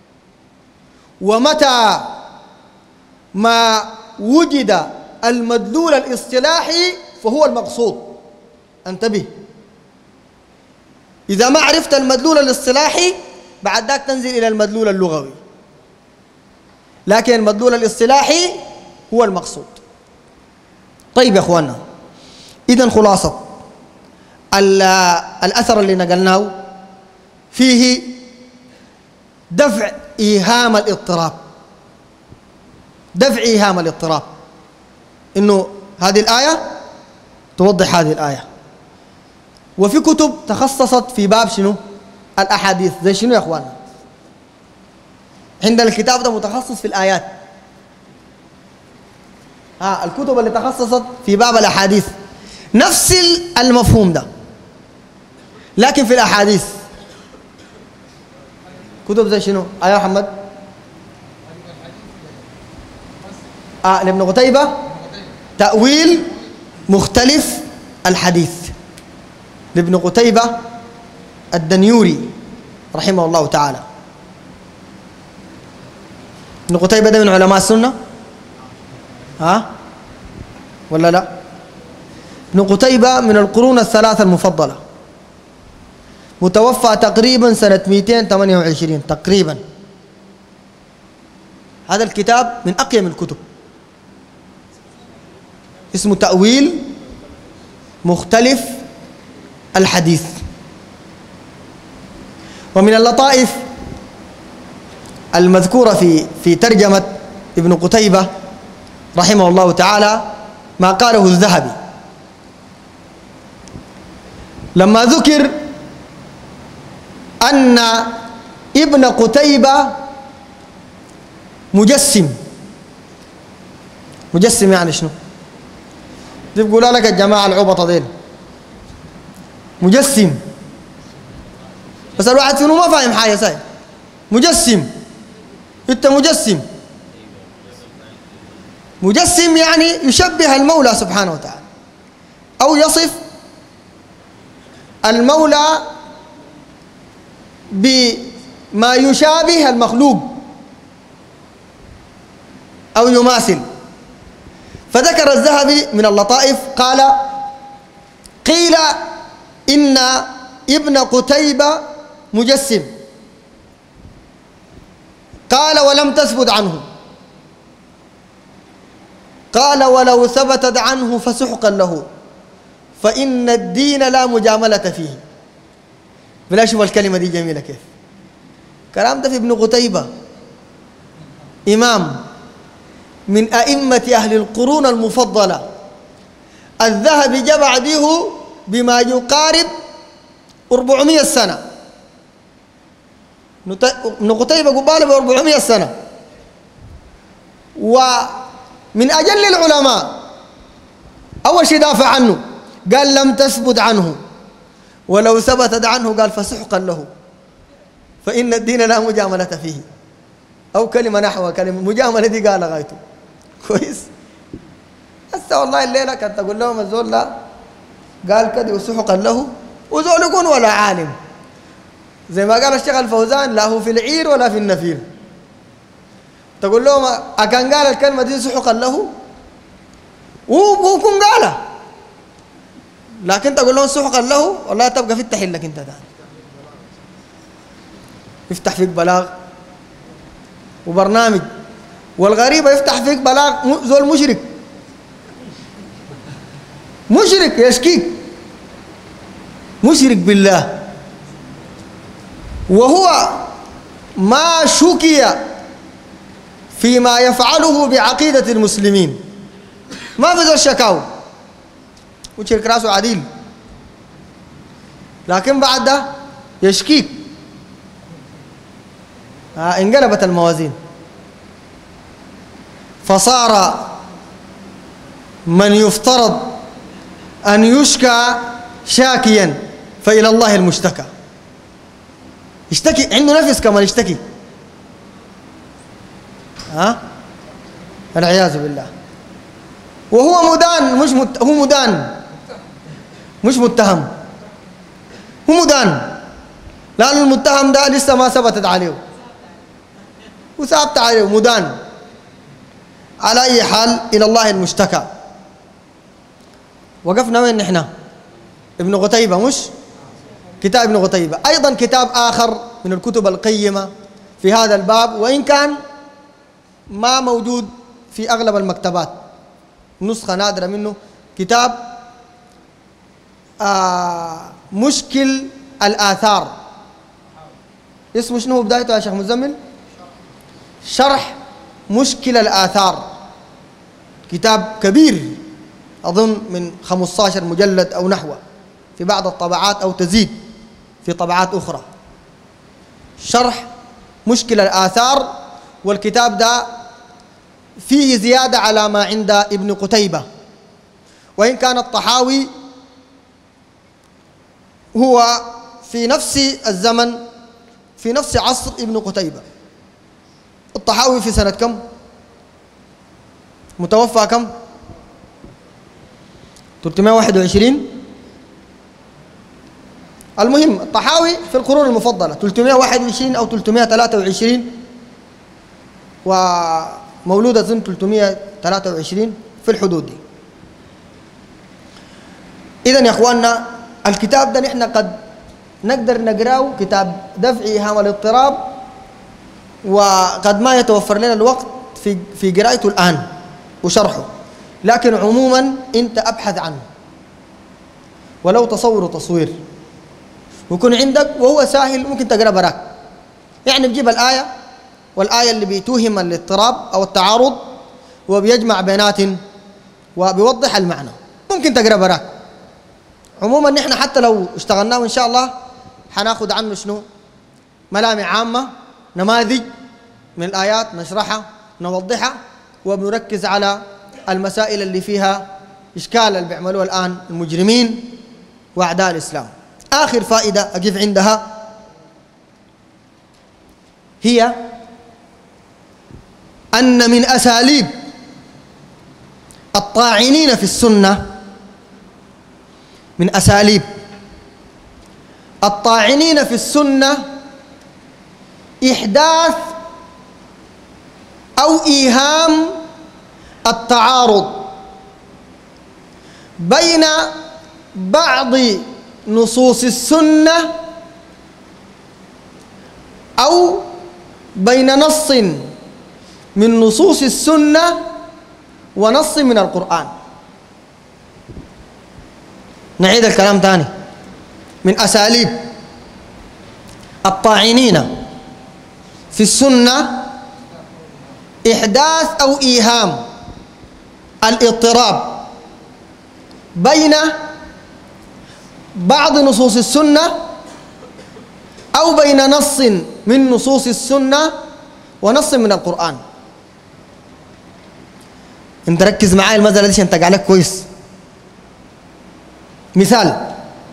ومتى ما وجد المدلول الاصطلاحي فهو المقصود. انتبه، إذا ما عرفت المدلول الاصطلاحي بعد ذاك تنزل إلى المدلول اللغوي، لكن المدلول الاصطلاحي هو المقصود. طيب يا أخوانا، إذن خلاصة الأثر اللي نقلناه فيه دفع إيهام الاضطراب، دفع إيهام الاضطراب، إنه هذه الآية توضح هذه الآية. وفي كتب تخصصت في باب شنو؟ الأحاديث. زي شنو يا أخوانا؟ عندنا الكتاب ده متخصص في الآيات. الكتب اللي تخصصت في باب الأحاديث نفس المفهوم ده، لكن في الأحاديث كتب زي شنو؟ يا محمد؟ لابن قتيبة تأويل مختلف الحديث، لابن قتيبة الدنيوري رحمه الله تعالى. ابن قتيبة ده من علماء السنة ولا لا؟ ابن قتيبة من القرون الثلاثة المفضلة، متوفى تقريبا سنة 228 تقريبا. هذا الكتاب من أقيم الكتب، اسمه تأويل مختلف الحديث. ومن اللطائف المذكورة في ترجمة ابن قتيبة رحمه الله تعالى ما قاله الذهبي لما ذكر أن ابن قتيبة مجسم. مجسم يعني شنو؟ بيقول لك الجماعة العبطة ديل مجسم، بس الواحد فيهم ما فاهم حاجة ساي. مجسم، أنت مجسم. مجسم يعني يشبه المولى سبحانه وتعالى أو يصف المولى بما يشابه المخلوق أو يماثل. فذكر الذهبي من اللطائف قال: قيل إن ابن قتيبة مجسم، قال: ولم تثبت عنه. قال: ولو ثبتت عنه فسحقا له، فإن الدين لا مجاملة فيه. بلا شوف الكلمة دي جميلة كيف. كلام ده في ابن قتيبة، إمام من أئمة أهل القرون المفضلة. الذهبي جاء بعده بما يقارب 400 سنة. ابن قتيبة قباله ب 400 سنة، ومن أجل العلماء أول شيء دافع عنه، قال: لم تثبت عنه، ولو ثبتت عنه قال: فسحقا له، فإن الدين لا مجاملة فيه. أو كلمة نحو كلمة مجاملة دي قال غايته كويس. هسه والله الليلة كنت أقول لهم الزول لا قال كده وسحقا له، وزول يكون ولا عالم، زي ما قال الشيخ الفوزان: لا هو في العير ولا في النفير. تقول لهم أكان قال الكلمة دي سحقا له وكون قالها، لكن تقول لهم سحقا له والله تبقى فتح لك انت ده، يفتح فيك بلاغ وبرنامج، والغريبة يفتح فيك بلاغ زول مشرك، مشرك يشكيك، مشرك بالله، وهو ما شكي فيما يفعله بعقيدة المسلمين، ما في ذو شكاوى، وشرك راسه عديل، لكن بعد ده يشكيك. انقلبت الموازين، فصار من يفترض أن يشكى شاكيا فإلى الله المشتكى. يشتكي عنده نفس كمان يشتكي، العياذ بالله. وهو مدان هو مدان مش متهم، هو مدان، لأن المتهم ده لسه ما ثبتت عليه وثابت عليه مدان. على أي حال إلى الله المشتكى. وقفنا وين نحن؟ ابن قتيبة، مش كتاب ابن قتيبة. أيضا كتاب آخر من الكتب القيمة في هذا الباب، وإن كان ما موجود في أغلب المكتبات، نسخة نادرة منه، كتاب مشكل الآثار. اسمه شنو بدايته يا شيخ مزمل؟ شرح مشكل الآثار. كتاب كبير أظن من 15 مجلد أو نحوه في بعض الطبعات، أو تزيد في طبعات أخرى. شرح مشكل الآثار. والكتاب ده فيه زيادة على ما عند ابن قتيبة، وإن كان الطحاوي هو في نفس الزمن في نفس عصر ابن قتيبة. الطحاوي في سنة كم؟ متوفى كم؟ 321. المهم الطحاوي في القرون المفضلة 321 أو 323، ومولود أظن 323 في الحدود دي. إذن يا إخواننا الكتاب ده نحن قد نقدر نقراه، كتاب دفع إيهام الاضطراب، وقد ما يتوفر لنا الوقت في قراءته الآن وشرحه، لكن عموما أنت أبحث عنه ولو تصوير ويكون عندك، وهو سهل ممكن تقرأ براك. يعني بجيب الآية، والآية اللي بيتوهم الاضطراب أو التعارض وبيجمع بينات وبيوضح المعنى، ممكن تقرأ براك. عموما نحن حتى لو اشتغلناه إن شاء الله حناخد عنه شنو؟ ملامح عامة، نماذج من الآيات نشرحها نوضحها، وبنركز على المسائل اللي فيها إشكال اللي بيعملوها الآن المجرمين وأعداء الإسلام. آخر فائدة أقف عندها هي أن من أساليب الطاعنين في السنة، من أساليب الطاعنين في السنة إحداث أو إيهام التعارض بين بعض نصوص السنة أو بين نص من نصوص السنة ونص من القرآن. نعيد الكلام تاني. من أساليب الطاعنين في السنة إحداث أو إيهام الاضطراب بين بعض نصوص السنة أو بين نص من نصوص السنة ونص من القرآن. انت ركز معايا المسألة دي عشان تقع لك كويس. مثال،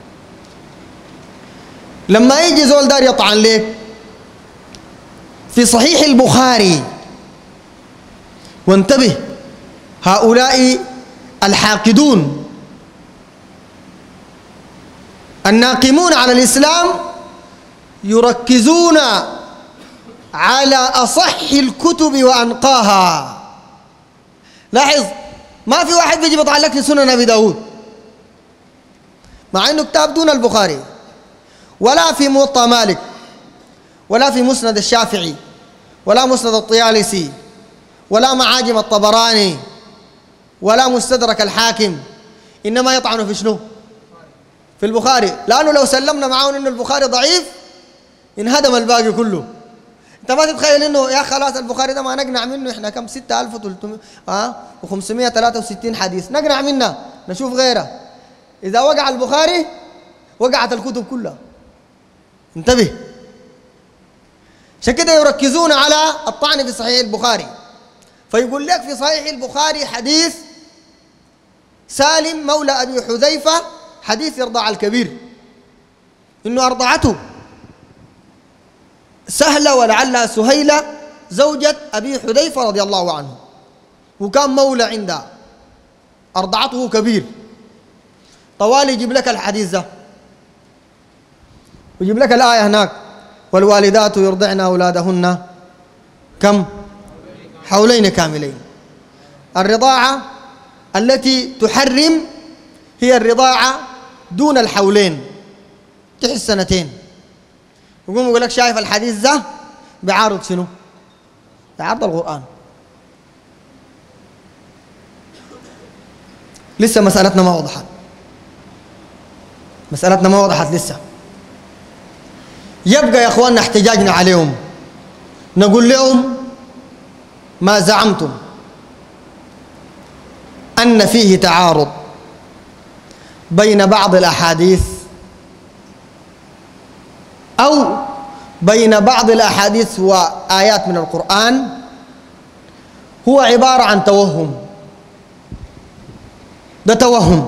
لما يجي زول دار يطعن لك في صحيح البخاري، وانتبه، هؤلاء الحاقدون الناقمون على الإسلام يركزون على أصح الكتب وأنقاها. لاحظ، ما في واحد بيجي بيطعن لك في سنن أبي داود مع إنه كتاب دون البخاري، ولا في موطأ مالك، ولا في مسند الشافعي، ولا مسند الطيالسي، ولا معاجم الطبراني، ولا مستدرك الحاكم، إنما يطعن في شنو؟ في البخاري، لأنه لو سلمنا معاهم إنه البخاري ضعيف انهدم الباقي كله. أنت ما تتخيل إنه يا خلاص البخاري ده ما نقنع منه، إحنا كم 6363 حديث نقنع منه نشوف غيره. إذا وقع البخاري وقعت الكتب كلها. انتبه، عشان كده يركزون على الطعن في صحيح البخاري، فيقول لك في صحيح البخاري حديث سالم مولى أبي حذيفة حديث إرضاع الكبير، إنه أرضعته سهلة ولعلها سهيلة زوجة أبي حذيفة رضي الله عنه، وكان مولى عندها، أرضعته كبير. طوال يجيب لك الحديث ده ويجيب لك الآية هناك: والوالدات يرضعن أولادهن كم؟ حولين كاملين. الرضاعة التي تحرم هي الرضاعة دون الحولين، تحت سنتين. يقوم يقول لك شايف الحديث ده بعارض شنو؟ بعارض القرآن. لسه مسألتنا ما وضحت، مسألتنا ما وضحت لسه. يبقى يا اخواننا احتجاجنا عليهم، نقول لهم: ما زعمتم أن فيه تعارض بين بعض الأحاديث أو بين بعض الأحاديث وآيات من القرآن هو عبارة عن توهم. ده توهم.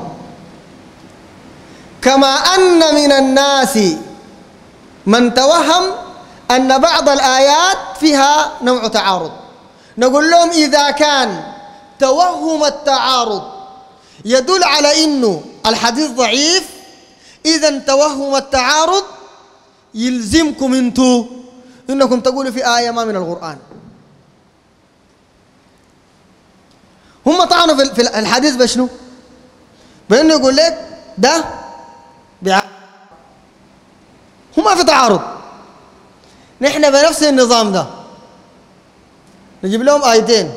كما أن من الناس من توهم أن بعض الآيات فيها نوع تعارض، نقول لهم: إذا كان توهم التعارض يدل على إنه الحديث ضعيف، إذن توهم التعارض يلزمكم انتو إنكم تقولوا في آية ما من القرآن. هم طعنوا في الحديث بشنو؟ بأنه يقول لك ده هما في تعارض. نحن بنفس النظام ده نجيب لهم آيتين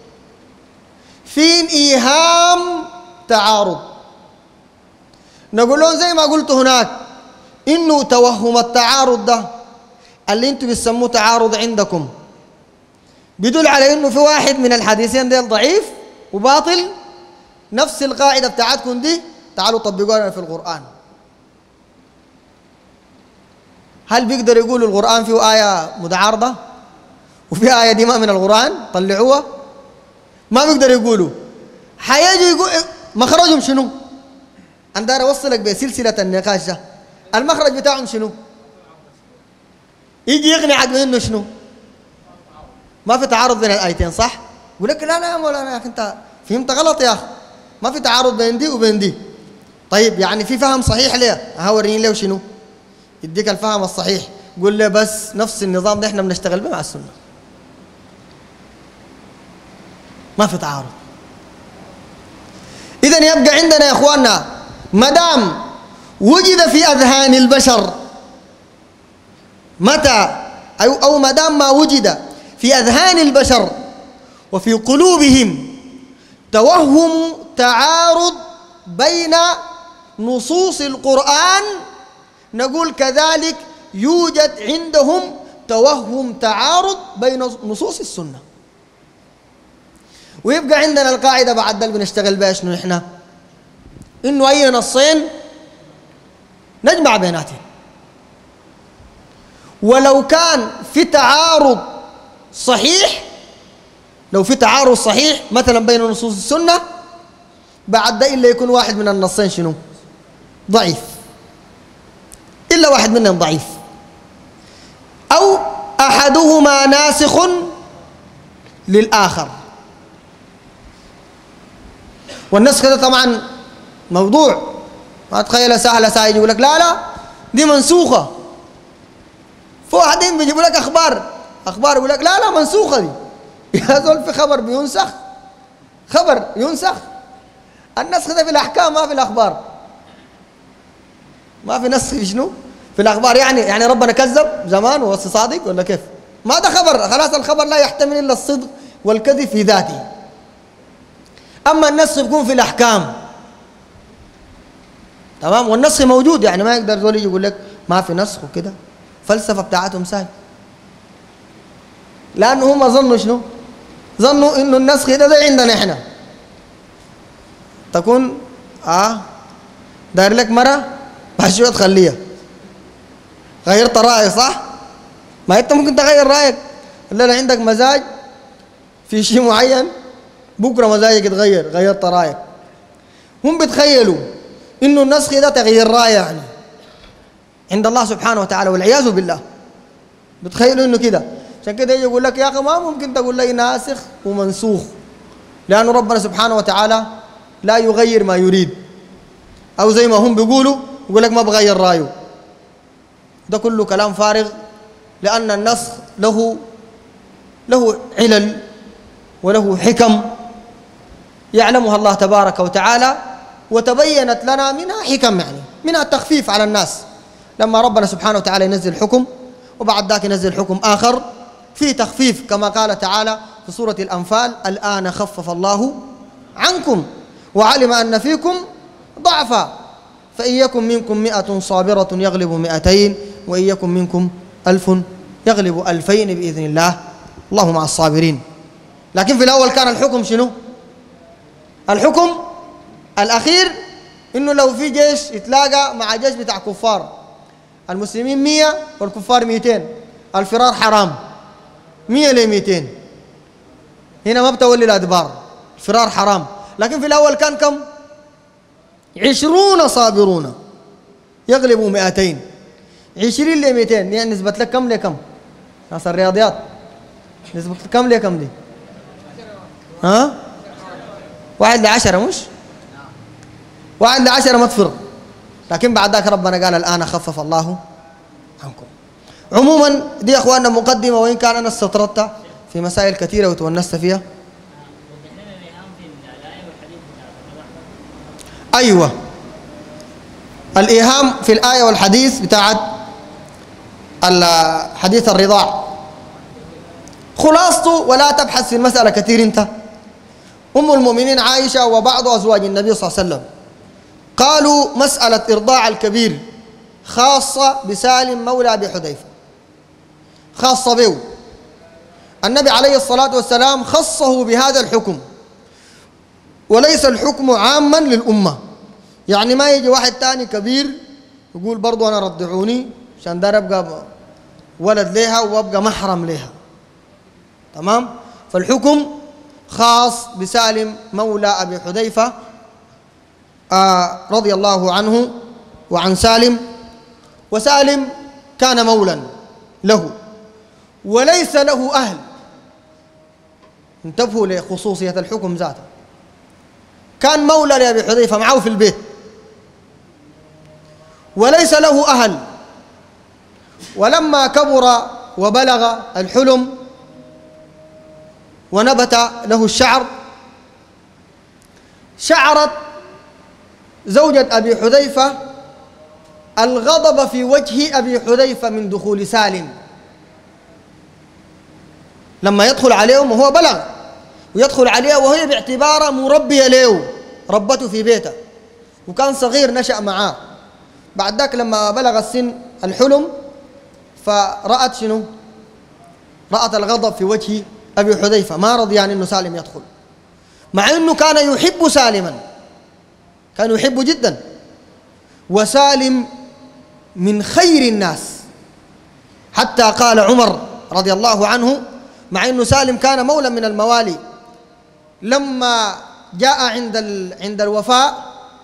فين إيهام تعارض، نقول لهم زي ما قلت هناك إنه توهم التعارض ده اللي انتوا بتسموه تعارض عندكم بيدل على إنه في واحد من الحديثين ديل ضعيف وباطل. نفس القاعدة بتاعتكم دي تعالوا طبقوها في القرآن. هل بيقدر يقولوا القرآن فيه آية متعارضة وفي آية دي ما من القرآن طلعوها؟ ما بيقدر يقولوا. حيجي يقول مخرجهم شنو؟ أنا داير أوصلك بسلسلة النقاش ده. المخرج بتاعهم شنو؟ يجي يقنعك بأنه شنو؟ ما في تعارض بين الآيتين، صح؟ يقول لك لا لا يا مولانا يا أخي أنت فهمت غلط يا أخي، ما في تعارض بين دي وبين دي. طيب يعني في فهم صحيح ليه؟ هوريني له شنو؟ يديك الفهم الصحيح، قول لي بس نفس النظام ده احنا بنشتغل به مع السنة، ما في تعارض. إذن يبقى عندنا يا إخواننا ما دام وجد في أذهان البشر متى أو ما دام ما وجد في أذهان البشر وفي قلوبهم توهم تعارض بين نصوص القرآن، نقول كذلك يوجد عندهم توهم تعارض بين نصوص السنة. ويبقى عندنا القاعدة بعد اللي بنشتغل بها شنو نحن؟ إنه أي نصين نجمع بيناتهم، ولو كان في تعارض صحيح، لو في تعارض صحيح مثلا بين نصوص السنة، بعد ده إلا يكون واحد من النصين شنو؟ ضعيف، إلا واحد منهم ضعيف، أو أحدهما ناسخ للآخر. والنسخ ده طبعا موضوع ما تخيل سهلة سايد يقول لك لا لا دي منسوخة. فواحدين بيجيبوا لك أخبار يقول لك لا لا منسوخة دي. يا زول في خبر بينسخ؟ خبر ينسخ؟ النسخ ده في الأحكام ما في الأخبار. ما في نسخ في شنو؟ في الأخبار. يعني ربنا كذب زمان وهو صادق ولا كيف؟ ما ده خبر، خلاص الخبر لا يحتمل إلا الصدق والكذب في ذاته. أما النسخ بيكون في الأحكام، تمام؟ والنسخ موجود، يعني ما يقدر زول يجي يقول لك ما في نسخ وكده. فلسفة بتاعتهم ساي، لأنه هم ظنوا شنو؟ ظنوا إنه النسخ ده زي عندنا إحنا، تكون داير لك مرة بعد شوية تخليها. غيرت رأيك صح؟ ما أنت ممكن تغير رأيك، إلا عندك مزاج في شيء معين، بكرة مزاجك يتغير، غيرت رأيك. هم بيتخيلوا إنه النسخ ده تغيير رأي يعني عند الله سبحانه وتعالى، والعياذ بالله. بتخيلوا إنه كده. عشان كده يجي يقول لك يا أخي ما ممكن تقول لي ناسخ ومنسوخ، لأن ربنا سبحانه وتعالى لا يغير ما يريد، أو زي ما هم بيقولوا يقول لك ما بغير رأيه. ده كله كلام فارغ، لأن النسخ له علل وله حكم يعلمها الله تبارك وتعالى، وتبينت لنا منها حكم، يعني منها التخفيف على الناس. لما ربنا سبحانه وتعالى ينزل حكم وبعد ذاك ينزل حكم آخر في تخفيف، كما قال تعالى في سورة الأنفال: الآن خفف الله عنكم وعلم أن فيكم ضعفا فإن يكن منكم 100 صابرة يغلب 200 وإن يكن منكم 1000 يغلب 2000 بإذن الله، الله مع الصابرين. لكن في الأول كان الحكم شنو؟ الحكم الأخير إنه لو في جيش يتلاقى مع جيش بتاع كفار، المسلمين 100 والكفار 200، الفرار حرام 100 ل 200، هنا ما بتولي الأدبار، الفرار حرام. لكن في الأول كان كم؟ 20 صابرون يغلبوا 200، 20 ل 200 يعني نسبة لك كم لكم؟ ناس الرياضيات نسبة كم لكم دي؟ ها؟ 1 ل10 مش؟ 1 ل10 ما تفرق. لكن بعد ذاك ربنا قال الآن خفف الله عنكم. عموما دي يا أخواننا مقدمة، وإن كان أنا استطردت في مسائل كثيرة وتونست فيها. أيوة، الإيهام في الآية والحديث بتاعت حديث الرضاع خلاصته، ولا تبحث في المسألة كثير. انت أم المؤمنين عائشة وبعض أزواج النبي صلى الله عليه وسلم قالوا مسألة إرضاع الكبير خاصة بسالم مولى أبي حذيفة، خاصة به. النبي عليه الصلاة والسلام خصه بهذا الحكم، وليس الحكم عاما للأمة. يعني ما يجي واحد تاني كبير يقول برضو أنا رضعوني عشان دار أبقى ولد ليها وأبقى محرم ليها. تمام؟ فالحكم خاص بسالم مولى أبي حذيفة رضي الله عنه وعن سالم. وسالم كان مولا له وليس له أهل. انتبهوا لخصوصية الحكم ذاته. كان مولى لأبي حذيفة معه في البيت وليس له أهل. ولما كبر وبلغ الحلم ونبت له الشعر، شعرت زوجة أبي حذيفة الغضب في وجه أبي حذيفة من دخول سالم. لما يدخل عليهم وهو بلغ ويدخل عليها وهي باعتبارها مربية له، ربته في بيته وكان صغير نشأ معاه. بعد ذاك لما بلغ السن الحلم فرأت شنو؟ رأت الغضب في وجه أبي حذيفة، ما رضي يعني أنه سالم يدخل، مع أنه كان يحب سالما، كان يحبه جدا. وسالم من خير الناس، حتى قال عمر رضي الله عنه مع أنه سالم كان مولا من الموالي، لما جاء عند الوفاء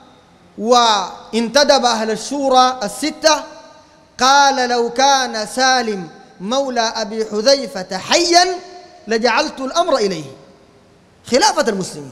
وانتدب أهل الشورى الستة قال: لو كان سالم مولى أبي حذيفة حيا لجعلت الأمر إليه خلافة المسلمين.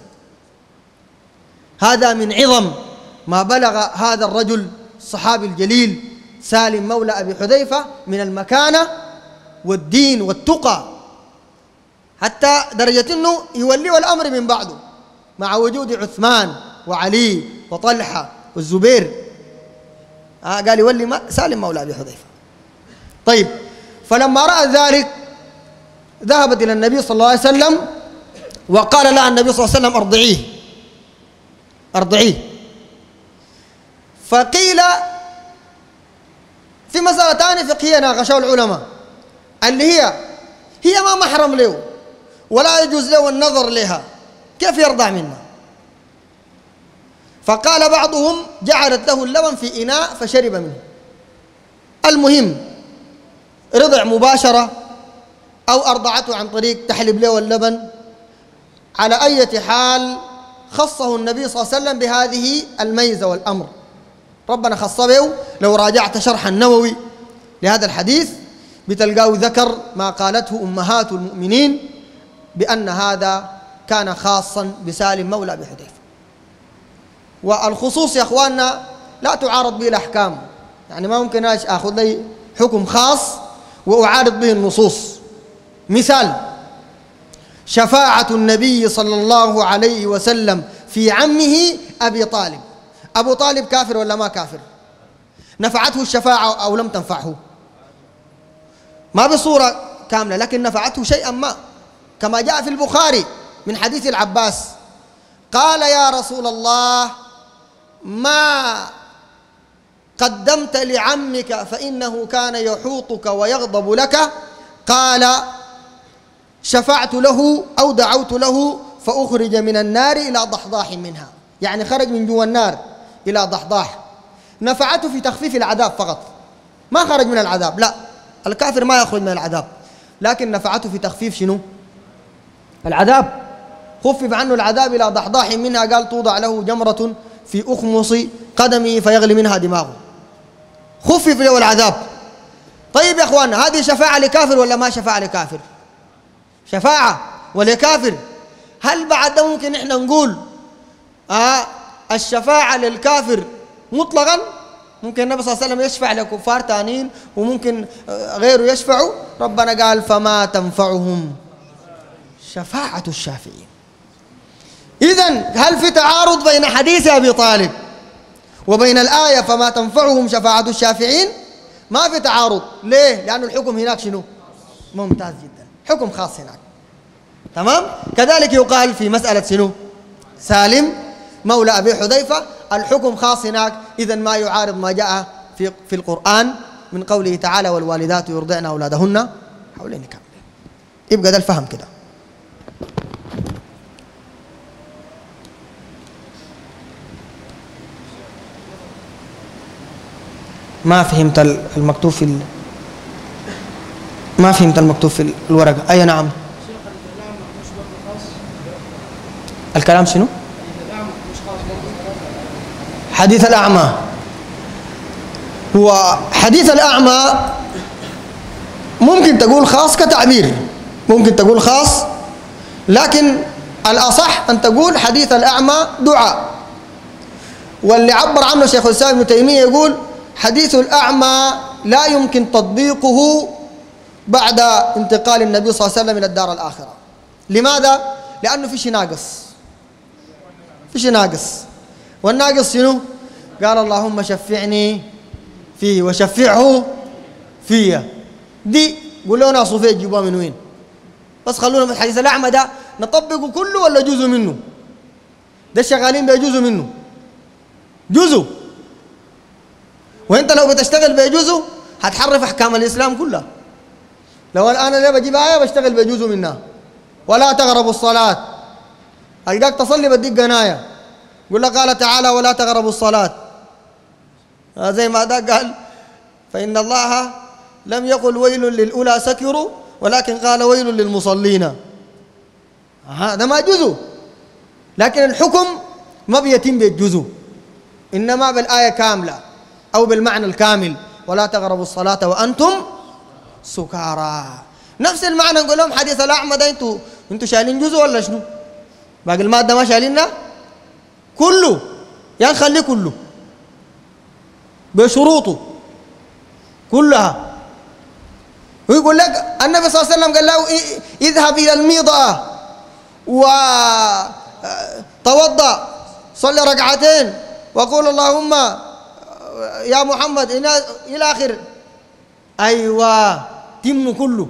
هذا من عظم ما بلغ هذا الرجل الصحابي الجليل سالم مولى أبي حذيفة من المكانة والدين والتقى، حتى درجة أنه يولي الأمر من بعده مع وجود عثمان وعلي وطلحة والزبير. قال يولي سالم مولى أبي حذيفة. طيب، فلما رأى ذلك ذهبت إلى النبي صلى الله عليه وسلم وقال لها النبي صلى الله عليه وسلم: أرضعيه. فقيل في مسألة ثانية فقهية ناقشها العلماء اللي هي ما محرم له ولا يجوز له النظر لها، كيف يرضع منها؟ فقال بعضهم: جعلت له اللبن في إناء فشرب منه. المهم رضع مباشرة أو أرضعته عن طريق تحلب له اللبن، على أي حال خصه النبي صلى الله عليه وسلم بهذه الميزة والأمر. ربنا خصه به. لو راجعت شرح النووي لهذا الحديث بتلقاه ذكر ما قالته أمهات المؤمنين بأن هذا كان خاصا بسالم مولى أبي حذيفة. والخصوص يا أخواننا لا تعارض به الأحكام، يعني ما ممكن أخذ لي حكم خاص وأعارض به النصوص. مثال: شفاعة النبي صلى الله عليه وسلم في عمه أبي طالب. أبو طالب كافر ولا ما كافر؟ نفعته الشفاعة أو لم تنفعه؟ ما بصورة كاملة، لكن نفعته شيئا ما، كما جاء في البخاري من حديث العباس قال: يا رسول الله، ما قدمت لعمك فإنه كان يحوطك ويغضب لك؟ قال: شفعت له أو دعوت له فأخرج من النار إلى ضحضاح منها، يعني خرج من جوا النار إلى ضحضاح. نفعته في تخفيف العذاب فقط، ما خرج من العذاب، لا، الكافر ما يخرج من العذاب، لكن نفعته في تخفيف شنو؟ العذاب. خفف عنه العذاب إلى ضحضاح منها، قال: توضع له جمرة في أخمص قدمه فيغلي منها دماغه، خفف له العذاب. طيب يا أخوانا، هذه شفاعة لكافر ولا ما شفاعة لكافر؟ شفاعة ولكافر. هل بعد ممكن إحنا نقول الشفاعة للكافر مطلقا؟ ممكن النبي صلى الله عليه وسلم يشفع لكفار تانين وممكن غيره يشفعوا. ربنا قال: فما تنفعهم شفاعة الشافعين. إذن هل في تعارض بين حديث أبي طالب وبين الآية فما تنفعهم شفاعة الشافعين؟ ما في تعارض. ليه؟ لأن الحكم هناك شنو؟ ممتاز جدا، حكم خاص هناك. تمام؟ كذلك يقال في مسألة شنو؟ سالم مولى أبي حذيفة، الحكم خاص هناك. إذن ما يعارض ما جاء في القرآن من قوله تعالى: والوالدات يرضعن أولادهن حولين كاملين. يبقى ده الفهم كده. ما فهمت المكتوب في ما فهمت المكتوب في الورقة. أي نعم. الكلام شنو؟ حديث الأعمى. هو حديث الأعمى ممكن تقول خاص كتعبير، ممكن تقول خاص، لكن الأصح أن تقول حديث الأعمى دعاء. واللي عبر عنه شيخ الإسلام ابن تيمية يقول: حديث الأعمى لا يمكن تطبيقه بعد انتقال النبي صلى الله عليه وسلم إلى الدار الآخرة. لماذا؟ لأنه في شيء ناقص، في شيء ناقص. والناقص شنو؟ قال: اللهم شفعني فيه وشفعه فيه. دي قولوا لنا صوفيه تجيبوها من وين؟ بس خلونا في حديث الأعمى ده نطبقه كله ولا جزء منه؟ ده شغالين بجزء منه، جزء. وانت لو بتشتغل بجزء هتحرف احكام الاسلام كلها. لو الان انا بجيب ايه بشتغل بجزء منها: ولا تقربوا الصلاه، القاك تصلي بديك قنايه، يقول لك قال تعالى: ولا تقربوا الصلاه. زي ما ده قال: فان الله لم يقل ويل للاولى سكروا ولكن قال ويل للمصلين. هذا ما جزء، لكن الحكم ما بيتم بالجزء، انما بالايه كامله أو بالمعنى الكامل: ولا تقربوا الصلاة وأنتم سكارى. نفس المعنى نقول لهم حديث الأعمى ده أنتوا شايلين جزء ولا شنو؟ باقي المادة ما شايلينها كله، يعني خليه كله بشروطه كلها. ويقول لك النبي صلى الله عليه وسلم قال له: اذهب إلى الميضة وتوضأ، صلي ركعتين وقول اللهم يا محمد إلى آخر. أيوة، تم كله،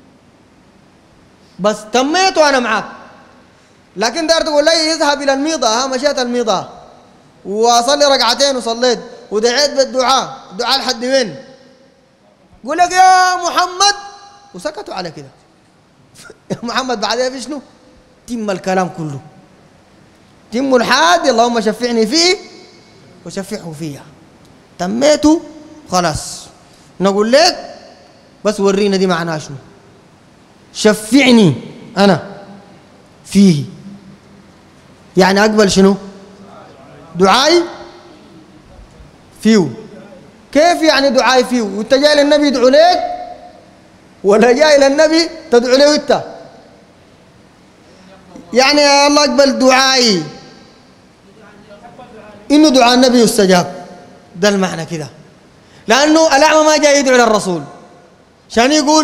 بس تميت وأنا معك. لكن دار تقول لي اذهب إلى الميضة، مشيت الميضة وصلي ركعتين وصليت ودعيت بالدعاء، الدعاء لحد وين؟ يقول لك يا محمد وسكتوا على كده. يا محمد بعدها في شنو؟ تم الكلام كله، تم الحاد اللهم شفعني فيه وشفعه فيها. تميتوا خلاص، نقول لك بس ورينا دي معناها شنو. شفعني أنا فيه، يعني أقبل شنو؟ دعائي فيه. كيف يعني دعائي فيه؟ وانت جاي للنبي يدعو لك ولا جاي للنبي تدعو له انت؟ يعني يا الله اقبل دعائي، انه دعاء النبي يستجاب، ده المعنى كده. لانه الاعمى ما جاي يدعو للرسول عشان يقول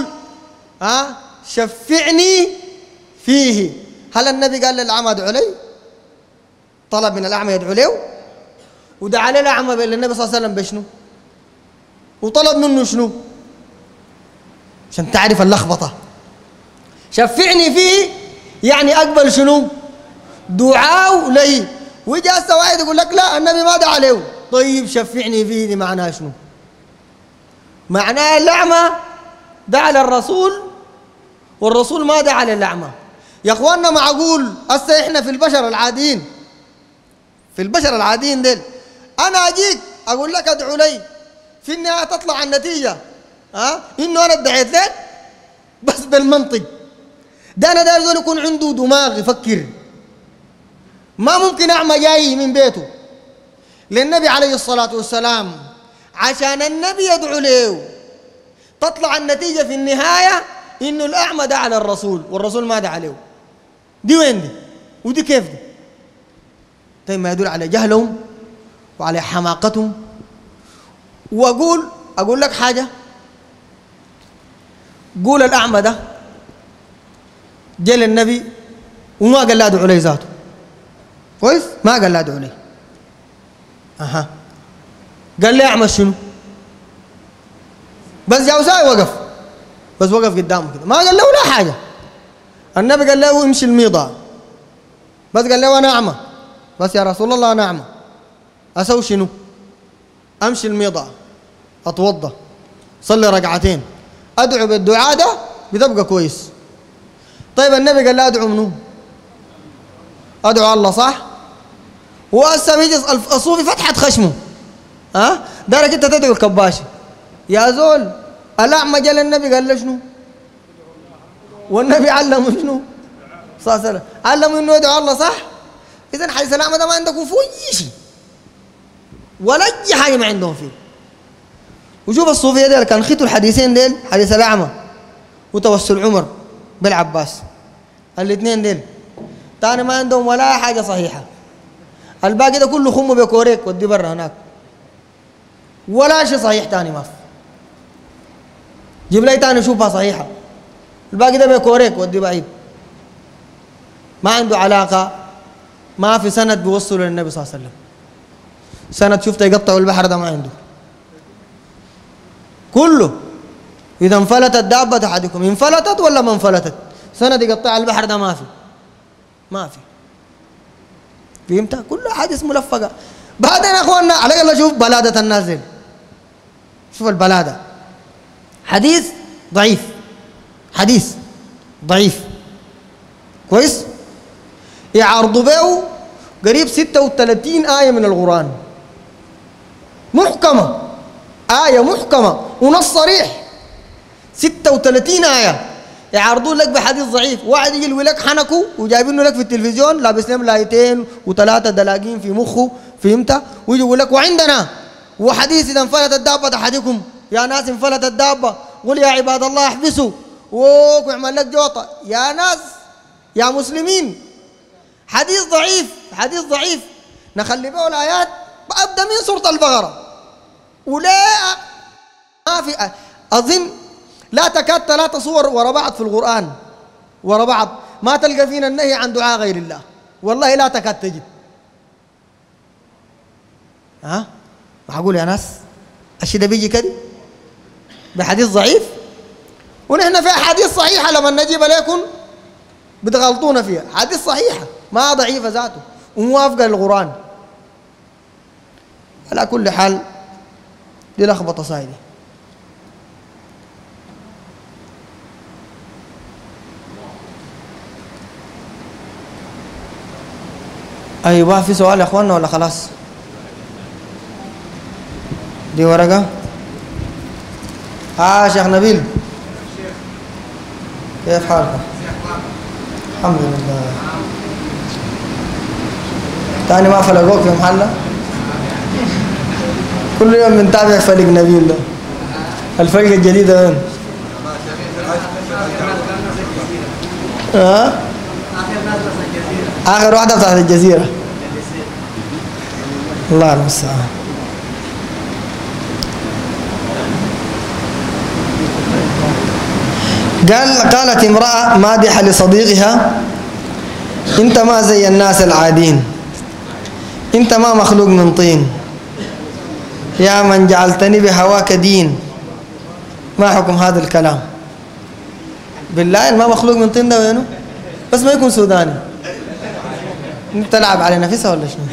شفعني فيه. هل النبي قال للاعمى ادعو لي؟ طلب من الاعمى يدعو له، ودعا له الاعمى للنبي صلى الله عليه وسلم بشنو؟ وطلب منه شنو؟ عشان تعرف اللخبطه. شفعني فيه يعني اقبل شنو؟ دعاء لي. ويجي هسه واحد يقول لك لا النبي ما دعا له. طيب شفعني فيه دي معناها شنو؟ معناها الاعمى دعا للرسول والرسول ما دعا للاعمى. يا اخواننا معقول هسه احنا في البشر العاديين، في البشر العاديين ديل انا اجيك اقول لك ادعو لي، في النهايه تطلع النتيجه انه انا ادعيت لك بس بالمنطق. ده انا داير زول يكون عنده دماغ يفكر. ما ممكن اعمى جاي من بيته للنبي عليه الصلاه والسلام عشان النبي يدعو له، تطلع النتيجه في النهايه انه الاعمى دعا للرسول والرسول ما دعا له. دي وين دي؟ ودي كيف دي؟ طيب ما يدل على جهلهم وعلى حماقتهم. اقول لك حاجه، قول الاعمى ده جاء للنبي وما قال لا ادعو لي ذاته، كويس؟ ما قال لا ادعو لي. قال لي اعمى شنو؟ بس جاء وساوي وقف، بس وقف قدامه كده، ما قال له ولا حاجه. النبي قال له امشي الميضه، بس قال له انا اعمى، بس يا رسول الله انا اعمى، اسوي شنو؟ امشي الميضه، اتوضا، صلي ركعتين، ادعو بالدعاء ده بتبقى كويس. طيب النبي قال لا ادعو منو؟ ادعو الله، صح؟ وهسه بيجي الصوفي فتحت خشمه، دارك انت تدعو الكباشي. يا زول الاعمى جا للنبي قال له شنو؟ والنبي علمه شنو؟ صلى الله عليه وسلم علمه انه يدعو الله، صح؟ اذا حديث الاعمى ده ما عندكم فيه اي شيء ولا اي حاجه ما عندهم فيه. وشوف الصوفيه ديل كان خيتوا الحديثين ديل، حديث الاعمى وتوسل عمر بالعباس، الاثنين ديل تاني ما عندهم ولا حاجه صحيحه. الباقي ده كله خمه بكوريك ودي برا هناك، ولا شيء صحيح تاني ما في. جيب لي تاني شوفها صحيحه، الباقي ده بكوريك ودي بعيد، ما عنده علاقه، ما في سند بيوصله للنبي صلى الله عليه وسلم. سند شفته يقطع البحر ده ما عنده كله. اذا انفلتت دابه احدكم، انفلتت ولا ما انفلتت، سند يقطع البحر ده ما في، ما في. فهمت؟ كل حادث ملفقه. بعدين يا اخواننا على الله شوف بلاده الناس دي، شوف البلاده، حديث ضعيف، حديث ضعيف، كويس؟ يعرضوا به قريب 36 آية من القرآن محكمة، آية محكمة ونص صريح، 36 آية يعرضوا لك بحديث ضعيف. واحد يجي يلوي لك حنكه وجايبينه لك في التلفزيون لابس لهم لايتين وثلاثة دلاقين في مخه، فهمت؟ ويجي يقول لك وعندنا وحديث إذا انفلتت الدابة أحدكم، يا ناس انفلتت الدابة قل يا عباد الله احبسوا ويعمل لك جوطة. يا ناس يا مسلمين، حديث ضعيف، حديث ضعيف. نخلي به الآيات أبدأ من سورة البقرة ولا ما في، أظن لا تكاد 3 صور ورا بعض في القرآن ورا بعض ما تلقى فينا النهي عن دعاء غير الله، والله لا تكاد تجد. معقول يا ناس الشيء ده بيجي كده بحديث ضعيف؟ ونحن في أحاديث صحيحة لما نجيب لكم بتغلطونا فيها، حديث صحيحة ما ضعيفة ذاته وموافقة للقرآن. على كل حال دي لخبطة صايدة. أيوة في سؤال يا أخواننا ولا خلاص؟ دي ورقة. شيخ نبيل كيف حالك؟ الحمد لله. تاني ما فلقوك في محله. كل يوم بنتابع فريق نبيل الله. الفريق الجديدة وين؟ آخر واحدة بتاعت الجزيرة. الله المستعان. قالت امرأة مادحة لصديقها: انت ما زي الناس العادين، انت ما مخلوق من طين، يا من جعلتني بهواك دين. ما حكم هذا الكلام؟ بالله ما مخلوق من طين ده وينه؟ بس ما يكون سوداني. انت تلعب على نفسها ولا شنو؟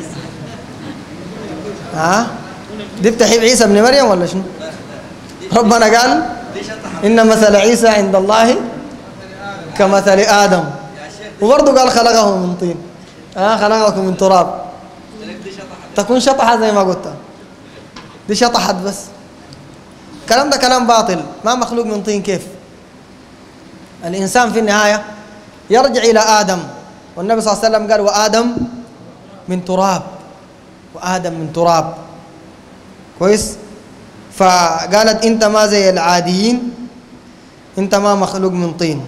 دي بتحب عيسى ابن مريم ولا شنو؟ ربنا قال: إن مثل عيسى عند الله كمثل آدم. وبرضه قال خلقه من طين. خلقكم من تراب. تكون شطحة زي ما قلت. دي شطحت بس. الكلام ده كلام باطل. ما مخلوق من طين كيف؟ الإنسان في النهاية يرجع إلى آدم، والنبي صلى الله عليه وسلم قال: وآدم من تراب، وآدم من تراب. كويس؟ فقالت: انت ما زي العاديين، انت ما مخلوق من طين.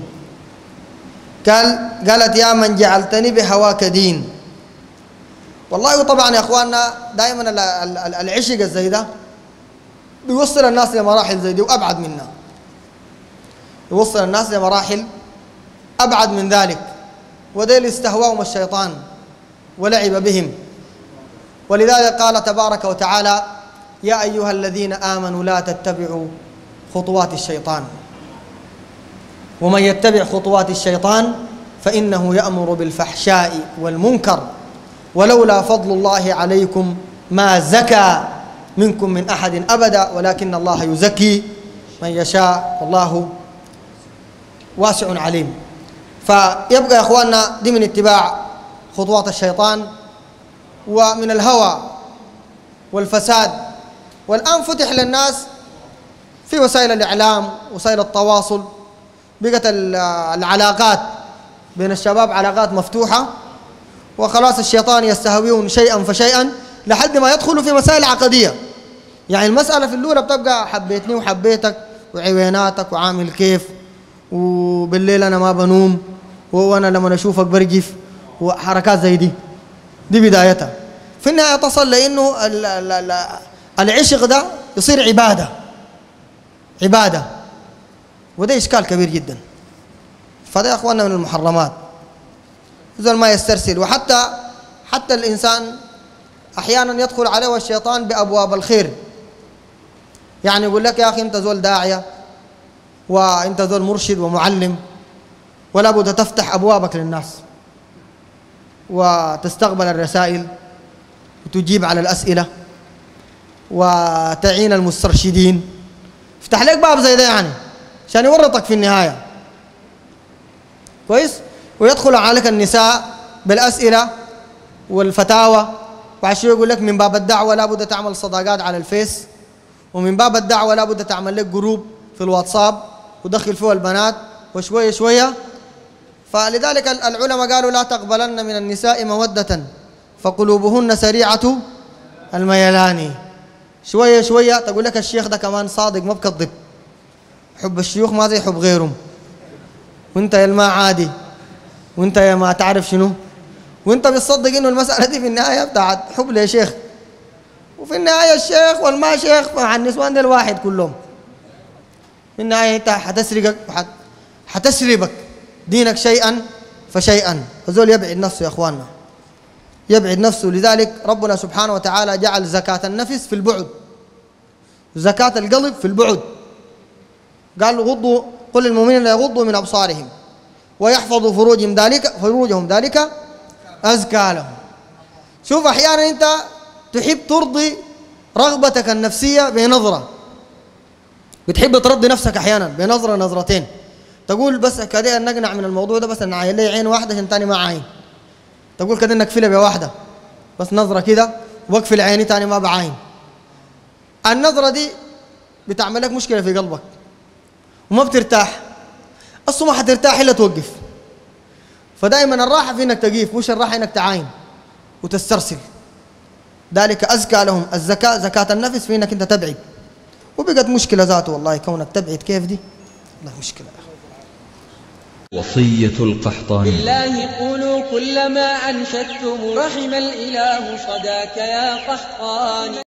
قالت: يا من جعلتني بهواك دين. والله طبعا يا اخواننا دائما العشق الزي ده بيوصل الناس لمراحل زي دي وابعد منها، يوصل الناس لمراحل ابعد من ذلك، وديل استهواهم الشيطان ولعب بهم. ولذلك قال تبارك وتعالى: يا أيها الذين آمنوا لا تتبعوا خطوات الشيطان، ومن يتبع خطوات الشيطان فإنه يأمر بالفحشاء والمنكر، ولولا فضل الله عليكم ما زكى منكم من أحد أبدا ولكن الله يزكي من يشاء والله واسع عليم. فيبقى يا أخواننا دي من اتباع خطوات الشيطان ومن الهوى والفساد. والآن فتح للناس في وسائل الإعلام، وسائل التواصل، بقت العلاقات بين الشباب علاقات مفتوحة، وخلاص الشيطان يستهويون شيئا فشيئا لحد ما يدخلوا في مسائل عقدية. يعني المسألة في الأولى بتبقى حبيتني وحبيتك وعويناتك وعامل كيف، وبالليل أنا ما بنوم، وأنا لما أشوفك برجف، وحركات زي دي. دي بدايتها. في النهاية تصل لأنه العشق ده يصير عبادة، وده إشكال كبير جدا. فده يا أخواننا من المحرمات. زول ما يسترسل. وحتى الإنسان أحيانا يدخل عليه الشيطان بأبواب الخير. يعني يقول لك: يا أخي أنت زول داعية، وأنت زول مرشد ومعلم، ولا بد تفتح أبوابك للناس وتستقبل الرسائل وتجيب على الأسئلة وتعين المسترشدين. افتح لك باب زي ده يعني عشان يورطك في النهاية. كويس؟ ويدخل عليك النساء بالأسئلة والفتاوى، وعشان يقول لك من باب الدعوة لا بد تعمل صداقات على الفيس، ومن باب الدعوة لا بد تعمل لك جروب في الواتساب ودخل فيه البنات، وشوية شوية. فلذلك العلماء قالوا: لا تقبلن من النساء مودة فقلوبهن سريعة الميلان. شوية شوية تقول لك الشيخ ده كمان صادق ما بكذب، حب الشيوخ ما زي حب غيرهم، وانت يا ما عادي، وانت يا ما تعرف شنو، وانت بتصدق انه المسألة دي في النهاية بتاعت حب لشيخ، وفي النهاية الشيخ والما شيخ مع النسوان دي الواحد كلهم. في النهاية انت حتسربك دينك شيئا فشيئا. فزول يبعد نفسه يا اخواننا، يبعد نفسه. لذلك ربنا سبحانه وتعالى جعل زكاة النفس في البعد، زكاة القلب في البعد. قال: غضوا، قل للمؤمنين يغضوا من أبصارهم ويحفظوا فروجهم ذلك أزكى لهم. شوف أحيانا أنت تحب ترضي رغبتك النفسية بنظرة، بتحب ترضي نفسك أحيانا بنظرة نظرتين، تقول بس كده نقنع من الموضوع ده، بس أنا عاين لي عين واحدة عشان تاني ما عاين، تقول كده نقفلها بواحدة بس نظرة كده واقفل عيني تاني ما بعاين. النظرة دي بتعمل لك مشكلة في قلبك وما بترتاح، أصلا ما حترتاح إلا توقف. فدائما الراحة في إنك تقيف، مش الراحة إنك تعاين. وتسترسل. ذلك أزكى لهم. الزكاة زكاة النفس في إنك أنت تبعد، وبقت مشكلة ذاته والله كونك تبعد كيف دي، والله مشكلة. وصية القحطاني: بالله قولوا كل ما أنشدتم رحم الإله صداك يا قحطاني.